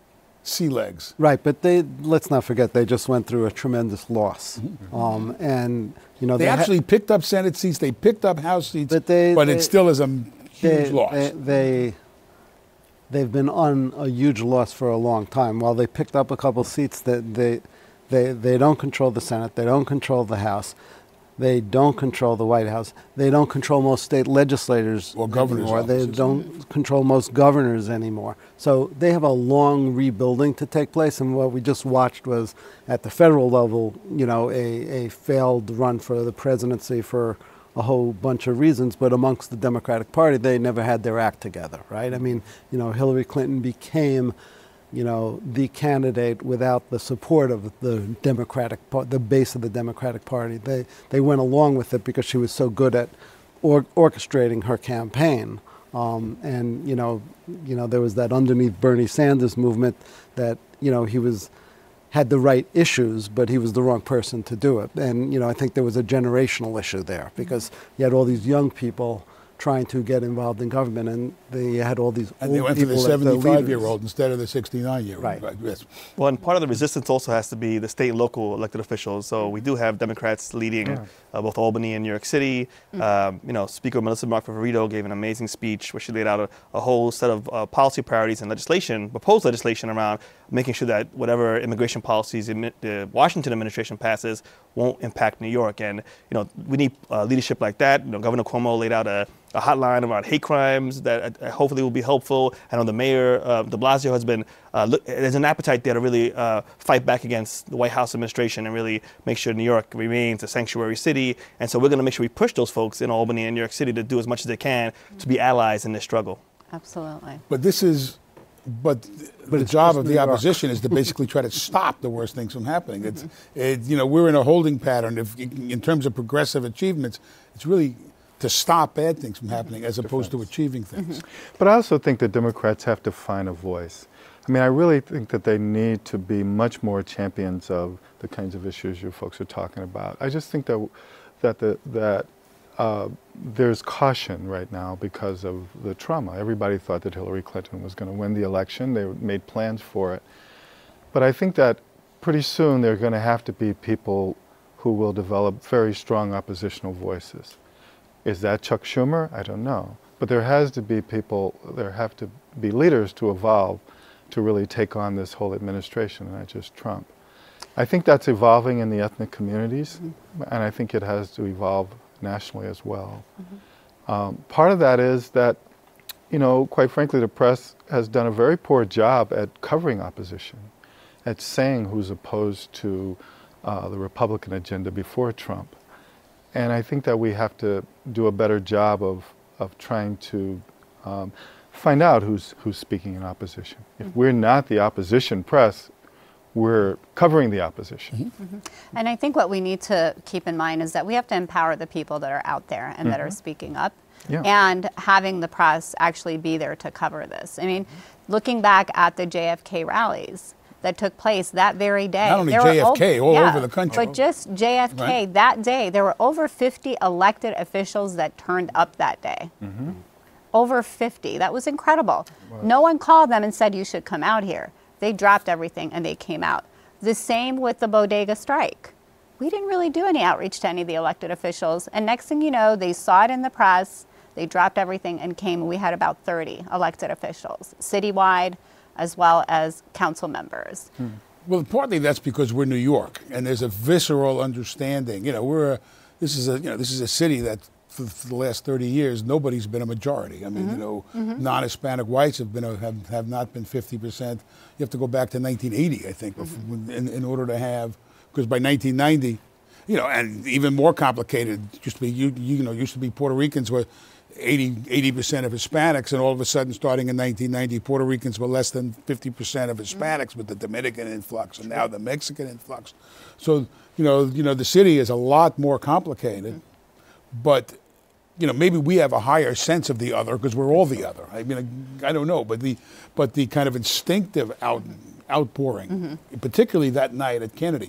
sea legs. Right, but they let's not forget they just went through a tremendous loss. Mm-hmm. um, and, you know, They, they actually ha- picked up Senate seats, they picked up House seats, but, they, but they, it still is a huge they, loss. They, they, they've been on a huge loss for a long time. While they picked up a couple seats, that they, they, they don't control the Senate, they don't control the House, they don't control the White House, they don't control most state legislators or governors anymore. They offices. don't control most governors anymore. So they have a long rebuilding to take place, and what we just watched was, at the federal level, you know, a, a failed run for the presidency for a whole bunch of reasons, but amongst the Democratic Party, they never had their act together, right? I mean, you know, Hillary Clinton became, you know, the candidate without the support of the Democratic, the base of the Democratic Party. They they went along with it because she was so good at or, orchestrating her campaign. Um, and, you know, you know, there was that underneath Bernie Sanders movement that, you know, he was, had the right issues, but he was the wrong person to do it. And, you know, I think there was a generational issue there because you had all these young people trying to get involved in government, and they had all these and old they went for the people as their seventy-five-year-old leaders. instead of the sixty-nine-year-old. Right. Right. Yes. Well, and part of the resistance also has to be the state and local elected officials. So we do have Democrats leading Yeah. uh, both Albany and New York City. Mm. Um, you know, Speaker Melissa Mark-Favorito gave an amazing speech where she laid out a, a whole set of uh, policy priorities and legislation, proposed legislation around making sure that whatever immigration policies the uh, Washington administration passes won't impact New York. And, you know, we need uh, leadership like that. You know, Governor Cuomo laid out a, a hotline around hate crimes that uh, hopefully will be helpful. I know the mayor, uh, de Blasio, has been, uh, look, there's an appetite there to really uh, fight back against the White House administration and really make sure New York remains a sanctuary city. And so we're going to make sure we push those folks in Albany and New York City to do as much as they can to be allies in this struggle. Absolutely. But this is, but, But the it's job just of New the York. opposition is to basically try to stop the worst things from happening. It's, it, you know, we're in a holding pattern. If, in terms of progressive achievements, it's really to stop bad things from happening as opposed to achieving things. But I also think that Democrats have to find a voice. I mean, I really think that they need to be much more champions of the kinds of issues you folks are talking about. I just think that that the, that uh, there's caution right now because of the trauma. Everybody thought that Hillary Clinton was going to win the election. They made plans for it. But I think that pretty soon there are going to have to be people who will develop very strong oppositional voices. Is that Chuck Schumer? I don't know. But there has to be people, there have to be leaders to evolve to really take on this whole administration, not just Trump. I think that's evolving in the ethnic communities, mm-hmm. and I think it has to evolve nationally as well. Mm-hmm. um, part of that is that, you know, quite frankly, the press has done a very poor job at covering opposition, at saying who's opposed to uh, the Republican agenda before Trump. And I think that we have to do a better job of, of trying to um, find out who's, who's speaking in opposition. If mm-hmm. we're not the opposition press, we're covering the opposition. Mm-hmm. And I think what we need to keep in mind is that we have to empower the people that are out there and mm-hmm. that are speaking up. Yeah. And having the press actually be there to cover this. I mean, mm-hmm. looking back at the J F K rallies that took place that very day. Not only there J F K, were, all yeah, over the country. But just J F K, right. that day, there were over fifty elected officials that turned up that day. Mm-hmm. Over fifty. That was incredible. Wow. No one called them and said, you should come out here. They dropped everything and they came out. The same with the bodega strike. We didn't really do any outreach to any of the elected officials. And next thing you know, they saw it in the press, they dropped everything and came. We had about thirty elected officials, citywide, as well as council members. Hmm. Well, partly that's because we're New York, and there's a visceral understanding. You know, we're a, this is a you know this is a city that for, for the last thirty years nobody's been a majority. I mean, mm-hmm. you know, mm-hmm. non-Hispanic whites have been a, have have not been fifty percent. You have to go back to nineteen eighty, I think, mm-hmm. in, in order to have, because by nineteen ninety, you know, and even more complicated. Used to be you you know used to be Puerto Ricans were eighty percent of Hispanics, and all of a sudden, starting in nineteen ninety, Puerto Ricans were less than fifty percent of Hispanics mm-hmm. with the Dominican influx, and now the Mexican influx. So, you know, you know, the city is a lot more complicated, mm-hmm. but, you know, maybe we have a higher sense of the other because we're all the other. I mean, I, I don't know, but the, but the kind of instinctive out, outpouring, mm-hmm. particularly that night at Kennedy,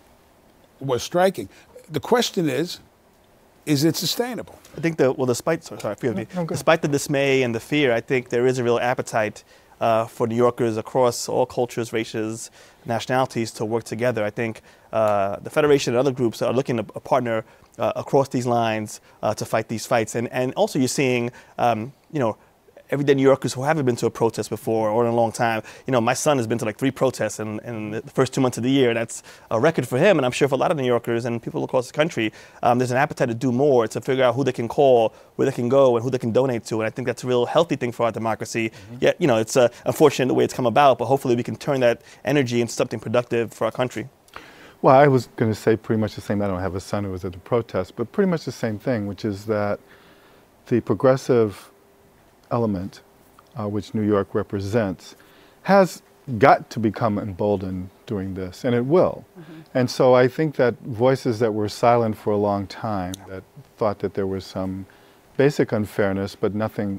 was striking. The question is, is it sustainable? I think that, well, despite, sorry, sorry, forgive me, no, despite the dismay and the fear, I think there is a real appetite uh, for New Yorkers across all cultures, races, nationalities to work together. I think uh, the Federation and other groups are looking to partner uh, across these lines uh, to fight these fights. And, and also you're seeing, um, you know, everyday New Yorkers who haven't been to a protest before or in a long time. You know, my son has been to like three protests in, in the first two months of the year. That's a record for him, and I'm sure for a lot of New Yorkers and people across the country, um, there's an appetite to do more, to figure out who they can call, where they can go, and who they can donate to. And I think that's a real healthy thing for our democracy. Mm-hmm. Yet, you know, it's uh, unfortunate the way it's come about, but hopefully we can turn that energy into something productive for our country. Well, I was going to say pretty much the same. I don't have a son who was at the protest, but pretty much the same thing, which is that the progressive element, uh, which New York represents, has got to become emboldened during this, and it will. Mm-hmm. And so I think that voices that were silent for a long time, that thought that there was some basic unfairness, but nothing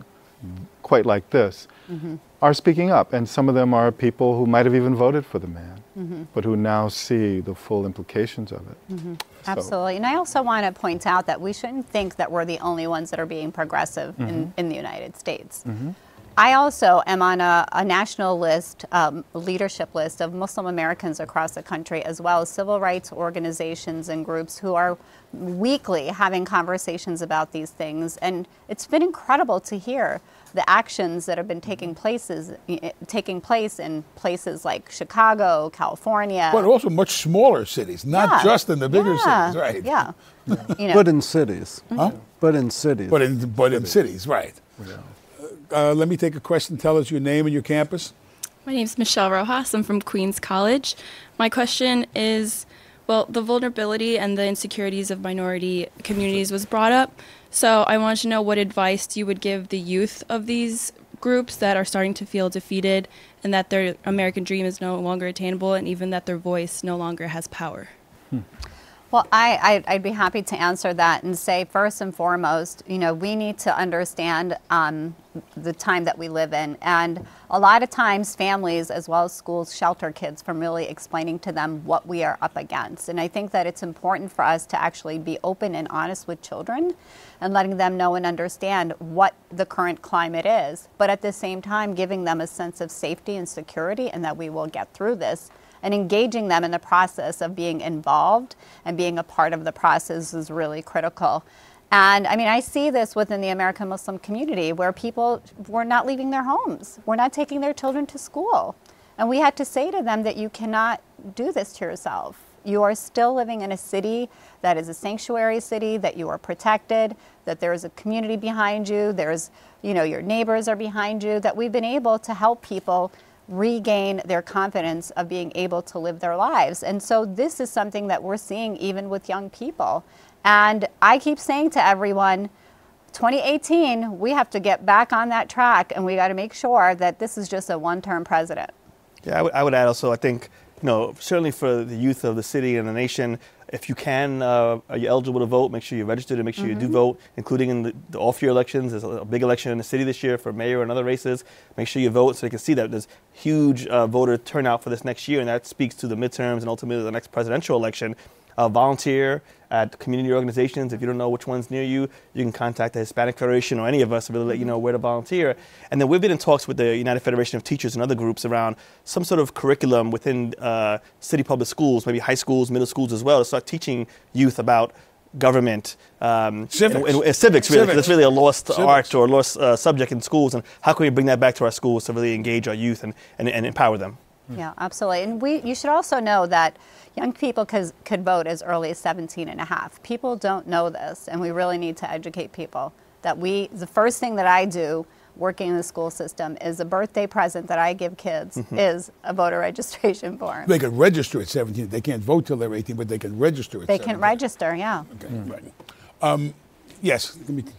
quite like this, mm-hmm. are speaking up. And some of them are people who might have even voted for the man, mm-hmm. but who now see the full implications of it. Mm-hmm. So. Absolutely. And I also want to point out that we shouldn't think that we're the only ones that are being progressive mm-hmm. in, in the United States. Mm-hmm. I also am on a, a national list, um, leadership list of Muslim Americans across the country, as well as civil rights organizations and groups who are weekly having conversations about these things. And it's been incredible to hear the actions that have been taking places, taking place in places like Chicago, California. But also much smaller cities, not yeah. just in the bigger yeah. cities, right? Yeah. You know. But in cities. Huh? But in cities. But in, but in cities, right. Yeah. Uh, let me take a question. Tell us your name and your campus. My name is Michelle Rojas. I'm from Queens College. My question is, well, the vulnerability and the insecurities of minority communities was brought up. So I wanted to know what advice you would give the youth of these groups that are starting to feel defeated and that their American dream is no longer attainable and even that their voice no longer has power. Hmm. Well, I, I'd, I'd be happy to answer that and say, first and foremost, you know, we need to understand um, the time that we live in. And a lot of times families as well as schools shelter kids from really explaining to them what we are up against. And I think that it's important for us to actually be open and honest with children and letting them know and understand what the current climate is, but at the same time giving them a sense of safety and security and that we will get through this. And engaging them in the process of being involved and being a part of the process is really critical. And I mean, I see this within the American Muslim community where people were not leaving their homes. We're not taking their children to school. And we had to say to them that you cannot do this to yourself. You are still living in a city that is a sanctuary city, that you are protected, that there is a community behind you, there's, you know, your neighbors are behind you, that we've been able to help people regain their confidence of being able to live their lives. And so this is something that we're seeing even with young people. And I keep saying to everyone, twenty eighteen, we have to get back on that track and we got to make sure that this is just a one-term president. Yeah, I would, I would add also, I think, you know, certainly for the youth of the city and the nation, if you can, uh, are you eligible to vote, make sure you're registered and make sure mm-hmm. you do vote, including in the, the off-year elections. There's a, a big election in the city this year for mayor and other races. Make sure you vote so you can see that there's huge uh, voter turnout for this next year, and that speaks to the midterms and ultimately the next presidential election. Uh, volunteer at community organizations. If you don't know which one's near you, you can contact the Hispanic Federation or any of us to really let you know where to volunteer. And then we've been in talks with the United Federation of Teachers and other groups around some sort of curriculum within uh, city public schools, maybe high schools, middle schools as well, to start teaching youth about government, um, civics. And, and, and civics, really, civics. That's really a lost civics. art or a lost uh, subject in schools. And how can we bring that back to our schools to really engage our youth and, and, and empower them? Yeah, absolutely. And we, you should also know that young people could, could vote as early as seventeen and a half. People don't know this, and we really need to educate people that we, the first thing that I do working in the school system is a birthday present that I give kids mm-hmm. is a voter registration form. They can register at seventeen. They can't vote till they're eighteen, but they can register at they seventeen. They can register, yeah. Okay, mm. right. Um, yes, let me.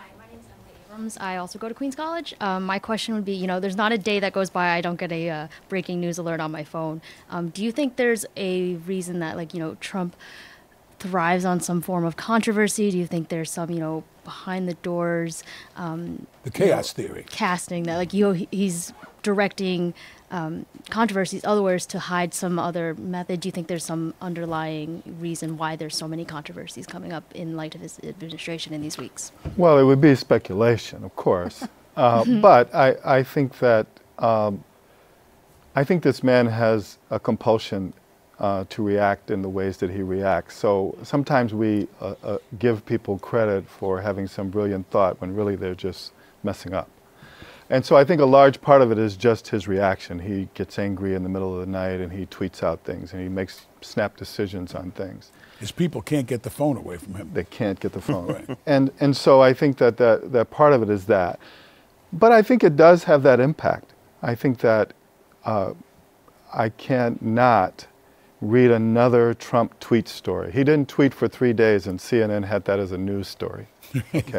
I also go to Queens College. Um, my question would be, you know, there's not a day that goes by I don't get a uh, breaking news alert on my phone. Um, do you think there's a reason that, like, you know, Trump thrives on some form of controversy? Do you think there's some, you know, behind the doors um, the chaos you know, theory casting that, like, you know, he's directing um, controversies otherwise to hide some other method? Do you think there's some underlying reason why there's so many controversies coming up in light of his administration in these weeks? Well, it would be speculation, of course. uh, but I, I think that um, I think this man has a compulsion uh, to react in the ways that he reacts. So sometimes we uh, uh, give people credit for having some brilliant thought when really they're just messing up. And so I think a large part of it is just his reaction. He gets angry in the middle of the night and he tweets out things and he makes snap decisions on things. His people can't get the phone away from him. They can't get the phone away. And, and so I think that, that that part of it is that. But I think it does have that impact. I think that uh, I can't not read another Trump tweet story. He didn't tweet for three days and C N N had that as a news story. Okay.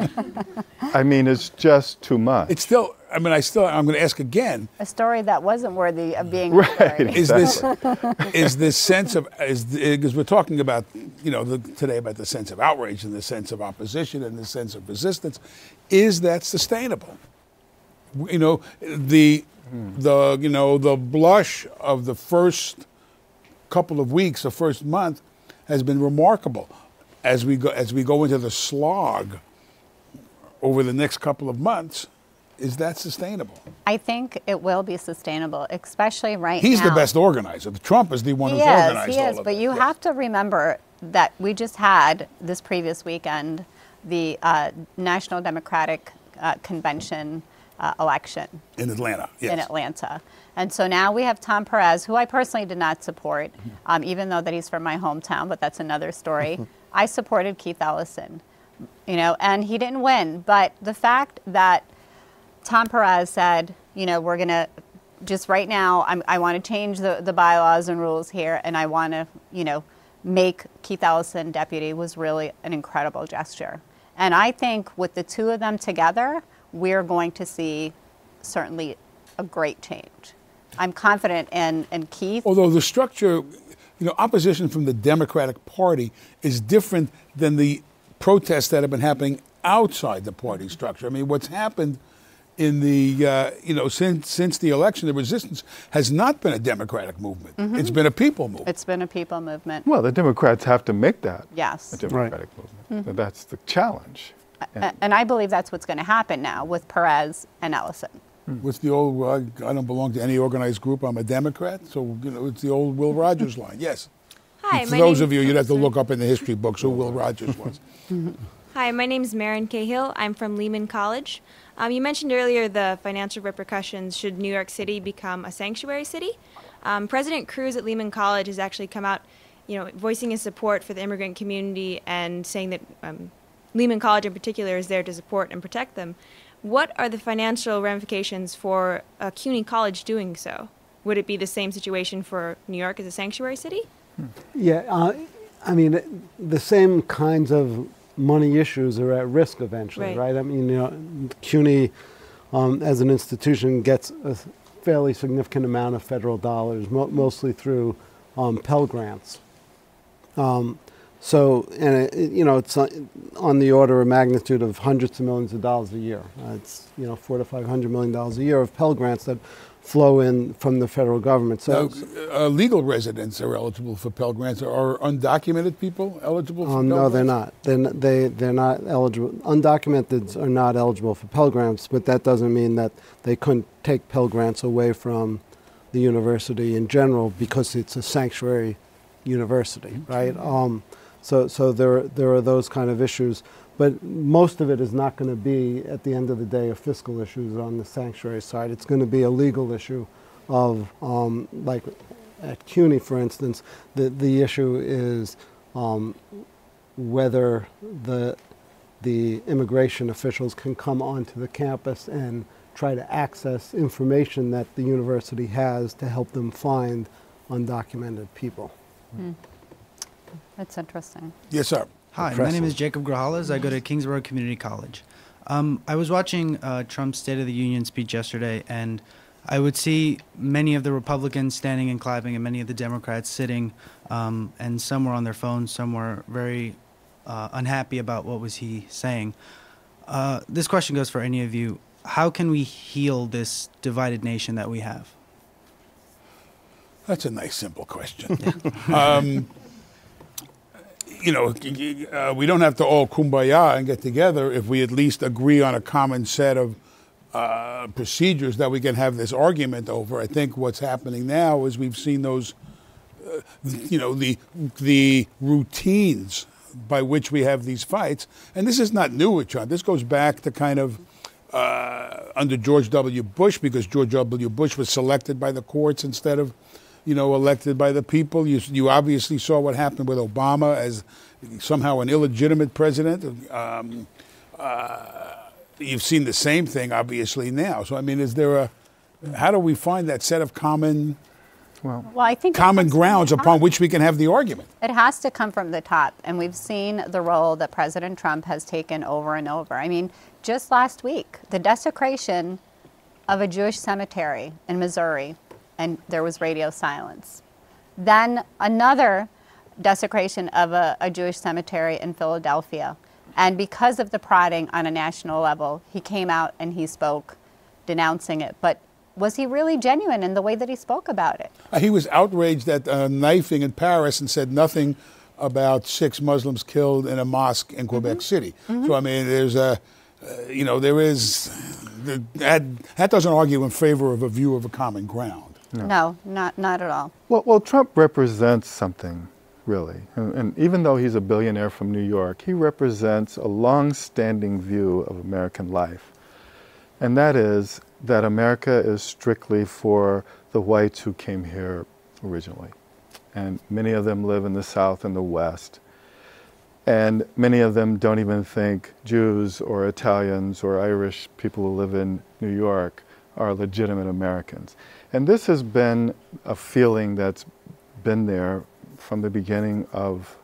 I mean, it's just too much. It's still, I mean, I still, I'm going to ask again. A story that wasn't worthy of being right, exactly. Is this, is this sense of, is because we're talking about, you know, the, today about the sense of outrage and the sense of opposition and the sense of resistance. Is that sustainable? You know, the the you know the blush of the first couple of weeks, the first month, has been remarkable. As we go as we go into the slog over the next couple of months, is that sustainable? I think it will be sustainable, especially right He's now. the best organizer. Trump is the one He who's is, organized he all is, of but it. you Yes. have to remember that we just had this previous weekend the uh, National Democratic uh, Convention uh, election in Atlanta. Yes. in Atlanta. And so now we have Tom Perez, who I personally did not support, um, even though that he's from my hometown, but that's another story. I supported Keith Ellison, you know, and he didn't win. But the fact that Tom Perez said, you know, we're going to just right now, I'm, I want to change the, the bylaws and rules here, and I want to, you know, make Keith Ellison deputy was really an incredible gesture. And I think with the two of them together, we're going to see certainly a great change. I'm confident in, in Keith. Although the structure, you know, opposition from the Democratic Party is different than the protests that have been happening outside the party structure. I mean, what's happened in the, uh, you know, since since the election, the resistance has not been a Democratic movement. Mm-hmm. It's been a people movement. It's been a people movement. Well, the Democrats have to make that Yes. a Democratic Right. movement. Mm-hmm. So that's the challenge. And, and I believe that's what's going to happen now with Perez and Ellison. What's the old, uh, I don't belong to any organized group, I'm a Democrat, so, you know, it's the old Will Rogers line. Yes. Hi, For my those name- of you, you'd have to look up in the history books who Will Rogers was. Hi, my name is Marin Cahill. I'm from Lehman College. Um, you mentioned earlier the financial repercussions should New York City become a sanctuary city. Um, President Cruz at Lehman College has actually come out, you know, voicing his support for the immigrant community and saying that um, Lehman College in particular is there to support and protect them. What are the financial ramifications for a CUNY college doing so? Would it be the same situation for New York as a sanctuary city? Yeah, uh, I mean, the same kinds of money issues are at risk eventually, Right. right? I mean, you know, CUNY um, as an institution gets a fairly significant amount of federal dollars, mo- mostly through um, Pell Grants. Um, so, and it, it- you know, it's uh, on the order of magnitude of hundreds of millions of dollars a year. Uh, it's, you know, four to five hundred million dollars a year of Pell Grants that flow in from the federal government. So, Now, uh, legal residents are eligible for Pell Grants. Are undocumented people eligible for Um, Pell no, Grants? they're not. They're, n- they, they're not eligible. Undocumented are not eligible for Pell Grants, but that doesn't mean that they couldn't take Pell Grants away from the university in general because it's a sanctuary university, right? Um, so so there, there are those kind of issues. But most of it is not going to be, at the end of the day, a fiscal issue on the sanctuary side. It's going to be a legal issue of, um, like at CUNY, for instance, the, the issue is um, whether the, the immigration officials can come onto the campus and try to access information that the university has to help them find undocumented people. Mm. That's interesting. Yes, sir. Hi, my Impressive. name is Jacob Grajales. I go to Kingsborough Community College. Um, I was watching uh, Trump's State of the Union speech yesterday, and I would see many of the Republicans standing and clapping and many of the Democrats sitting, um, and some were on their phones, some were very uh, unhappy about what was he saying. Uh, this question goes for any of you. How can we heal this divided nation that we have? That's a nice, simple question. um, you know, uh, we don't have to all kumbaya and get together if we at least agree on a common set of uh, procedures that we can have this argument over. I think what's happening now is we've seen those, uh, you know, the the routines by which we have these fights. And this is not new at Trump. This goes back to kind of uh, under George W. Bush, because George W. Bush was selected by the courts instead of, you know, elected by the people. You, you obviously saw what happened with Obama as somehow an illegitimate president. Um, uh, you've seen the same thing, obviously, now. So, I mean, is there a, how do we find that set of common, Well, Well, I think it common comes from grounds the upon top. which we can have the argument? It has to come from the top, and we've seen the role that President Trump has taken over and over. I mean, just last week, the desecration of a Jewish cemetery in Missouri, and there was radio silence. Then another desecration of a, a Jewish cemetery in Philadelphia. And because of the prodding on a national level, he came out and he spoke denouncing it, but was he really genuine in the way that he spoke about it? Uh, he was outraged at uh, knifing in Paris and said nothing about six Muslims killed in a mosque in Quebec mm-hmm. City. Mm-hmm. So, I mean, there's a, uh, you know, there is, that, that doesn't argue in favor of a view of a common ground. No, no not, not at all. Well, well, Trump represents something, really. And, and even though he's a billionaire from New York, he represents a long-standing view of American life. And that is that America is strictly for the whites who came here originally. And many of them live in the South and the West. And many of them don't even think Jews or Italians or Irish people who live in New York are legitimate Americans. And this has been a feeling that's been there from the beginning of,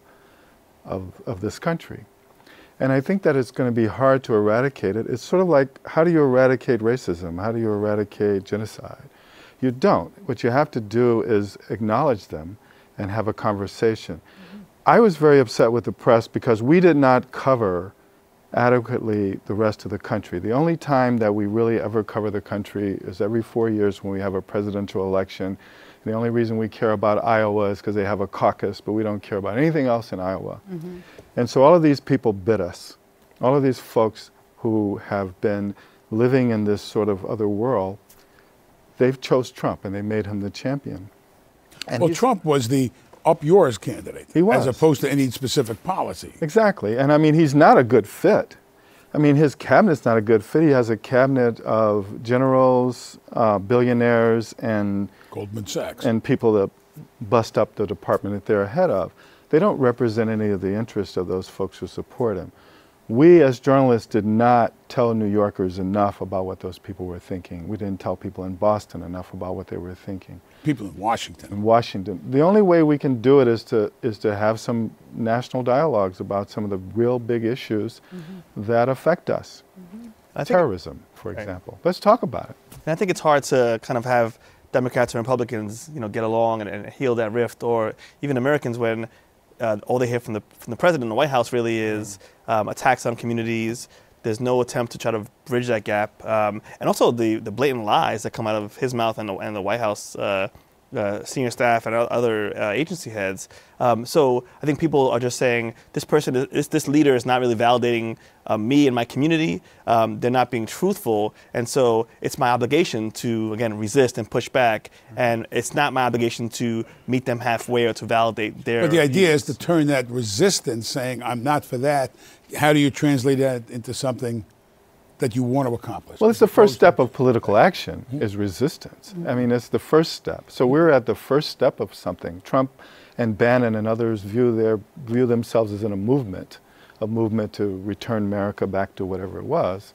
of, of this country. And I think that it's going to be hard to eradicate it. It's sort of like, how do you eradicate racism? How do you eradicate genocide? You don't. What you have to do is acknowledge them and have a conversation. Mm-hmm. I was very upset with the press because we did not cover adequately the rest of the country. The only time that we really ever cover the country is every four years when we have a presidential election. The only reason we care about Iowa is because they have a caucus, but we don't care about anything else in Iowa. Mm-hmm. And so all of these people bid us. All of these folks who have been living in this sort of other world, they've chose Trump and they made him the champion. And well, Trump was the up yours candidate. He was. As opposed to any specific policy. Exactly. And I mean, he's not a good fit. I mean, his cabinet's not a good fit. He has a cabinet of generals, uh, billionaires, and Goldman Sachs, and people that bust up the department that they're ahead of. They don't represent any of the interests of those folks who support him. We as journalists did not tell New Yorkers enough about what those people were thinking. We didn't tell people in Boston enough about what they were thinking. People in Washington. In Washington. The only way we can do it is to is to have some national dialogues about some of the real big issues mm-hmm. that affect us. Mm-hmm. Terrorism, for example. Right. Let's talk about it. And I think it's hard to kind of have Democrats and Republicans, you know, get along and, and heal that rift, or even Americans when uh, all they hear from the from the president in the White House really is um, attacks on communities. There's no attempt to try to bridge that gap, um, and also the the blatant lies that come out of his mouth and the, and the White House uh, uh, senior staff and other uh, agency heads. Um, so I think people are just saying this person, is, this leader is not really validating uh, me and my community. Um, they're not being truthful, and so it's my obligation to again resist and push back. And it's not my obligation to meet them halfway or to validate their. But the idea views. is to turn that resistance, saying I'm not for that. How do you translate that into something that you want to accomplish? Well, it's the first step of political action is resistance. I mean, it's the first step. So we're at the first step of something. Trump and Bannon and others view their view themselves as in a movement, a movement to return America back to whatever it was.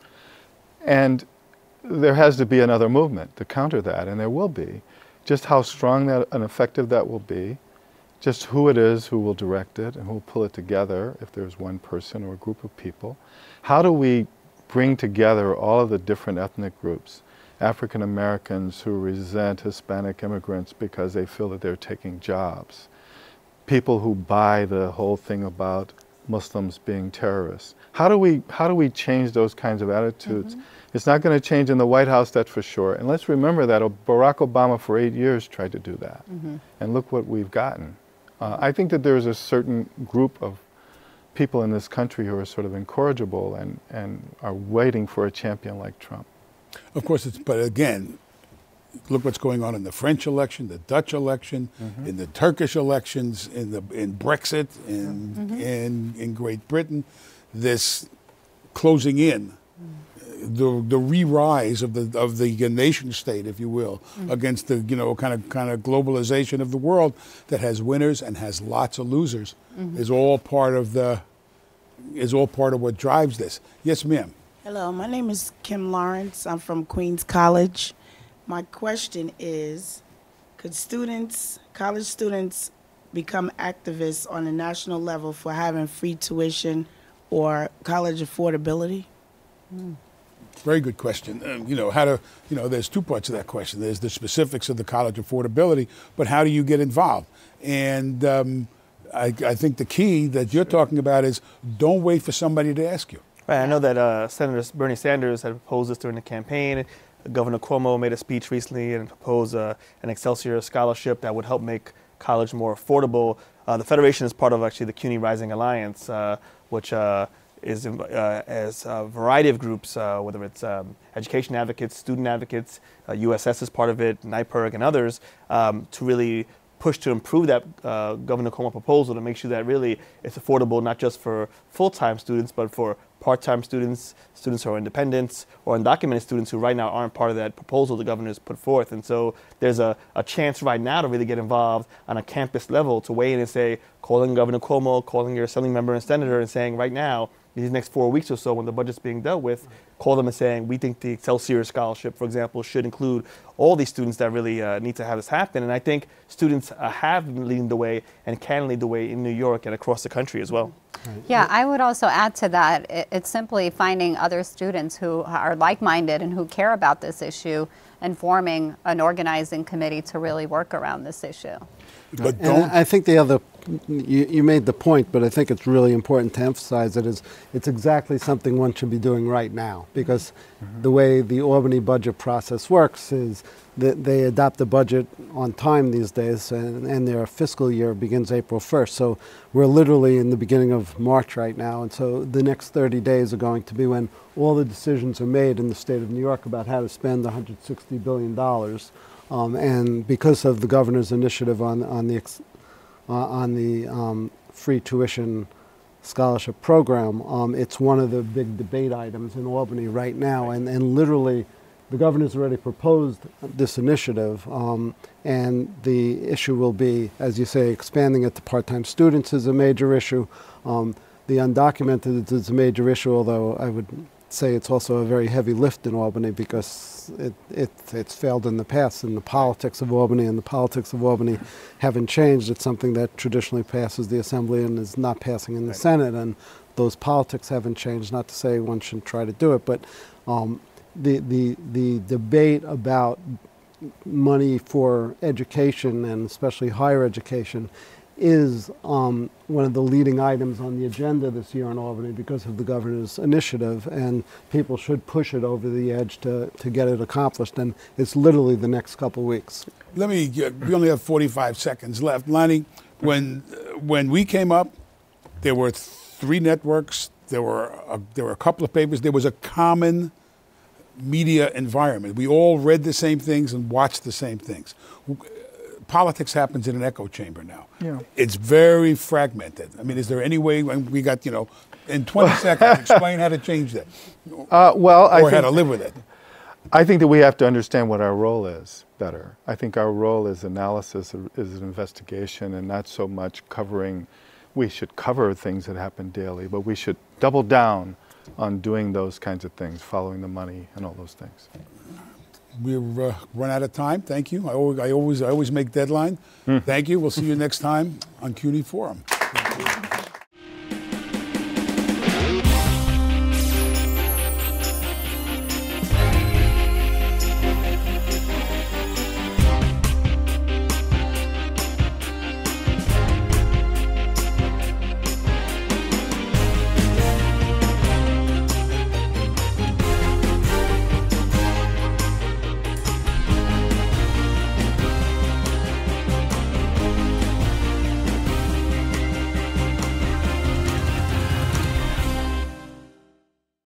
And there has to be another movement to counter that, and there will be. Just how strong that and effective that will be, just who it is who will direct it and who will pull it together if there's one person or a group of people. How do we bring together all of the different ethnic groups, African Americans who resent Hispanic immigrants because they feel that they're taking jobs, people who buy the whole thing about Muslims being terrorists. How do we, how do we change those kinds of attitudes? Mm-hmm. It's not going to change in the White House, that's for sure. And let's remember that Barack Obama for eight years tried to do that. Mm-hmm. And look what we've gotten. Uh, I think that there's a certain group of people in this country who are sort of incorrigible and, and are waiting for a champion like Trump. Of course, it's, but again, look what's going on in the French election, the Dutch election, mm-hmm. in the Turkish elections, in the in Brexit, in mm-hmm. in, in Great Britain. This closing in, mm-hmm. the the re-rise of the of the nation state, if you will, mm-hmm. against the you know kind of kind of globalization of the world that has winners and has lots of losers, mm-hmm. is all part of the is all part of what drives this. Yes, ma'am. Hello, my name is Kim Lawrence. I'm from Queens College. My question is, could students, college students, become activists on a national level for having free tuition or college affordability? Mm. Very good question. Um, you know, how to, you know, there's two parts of that question. There's the specifics of the college affordability, but how do you get involved? And um, I, I think the key that you're talking about is don't wait for somebody to ask you. Right. I know that uh, Senator Bernie Sanders had proposed this during the campaign. Governor Cuomo made a speech recently and proposed uh, an Excelsior scholarship that would help make college more affordable. Uh, the Federation is part of actually the CUNY Rising Alliance, uh, which uh, is uh, as a variety of groups, uh, whether it's um, education advocates, student advocates, uh, U S S is part of it, N I P E R G and others, um, to really push to improve that uh, Governor Cuomo proposal to make sure that really it's affordable not just for full-time students, but for part-time students, students who are independents, or undocumented students who right now aren't part of that proposal the governor's put forth. And so there's a, a chance right now to really get involved on a campus level to weigh in and say, calling Governor Cuomo, calling your assembly member and senator and saying right now, these next four weeks or so when the budget's being dealt with, call them and saying, we think the Excelsior Scholarship, for example, should include all these students that really uh, need to have this happen. And I think students uh, have been leading the way and can lead the way in New York and across the country as well. Yeah, I would also add to that, it, it's simply finding other students who are like-minded and who care about this issue and forming an organizing committee to really work around this issue. But don't and I think the other, you, you made the point, but I think it's really important to emphasize it, is it's exactly something one should be doing right now, because mm-hmm. the way the Albany budget process works is that they adopt the budget on time these days, and, and their fiscal year begins April first. So we're literally in the beginning of March right now, and so the next thirty days are going to be when all the decisions are made in the state of New York about how to spend one hundred sixty billion dollars. Um, and because of the governor's initiative on, on the, ex, uh, on the um, free tuition scholarship program, um, it's one of the big debate items in Albany right now. And, and literally, the governor's already proposed this initiative, um, and the issue will be, as you say, expanding it to part-time students is a major issue. Um, the undocumented is a major issue, although I would say it's also a very heavy lift in Albany because it, it, it's failed in the past, and the politics of Albany and the politics of Albany haven't changed. It's something that traditionally passes the Assembly and is not passing in the Senate, and those politics haven't changed. Not to say one shouldn't try to do it, but um, the, the, the debate about money for education, and especially higher education, is um, one of the leading items on the agenda this year in Albany because of the governor's initiative, and people should push it over the edge to, to get it accomplished, and it's literally the next couple of weeks. Let me, we only have forty-five seconds left. Lonnie, when, when we came up, there were three networks, there were, a, there were a couple of papers, there was a common media environment. We all read the same things and watched the same things. Politics happens in an echo chamber now. Yeah. It's very fragmented. I mean, is there any way, when we got, you know, in twenty seconds, explain how to change that? Uh, well, I or think, how to live with it. I think that we have to understand what our role is better. I think our role is analysis, is an investigation, and not so much covering. We should cover things that happen daily, but we should double down on doing those kinds of things, following the money and all those things. We're uh, run out of time. Thank you. I always, I always, I always make deadline. Mm. Thank you. We'll see you next time on CUNY Forum.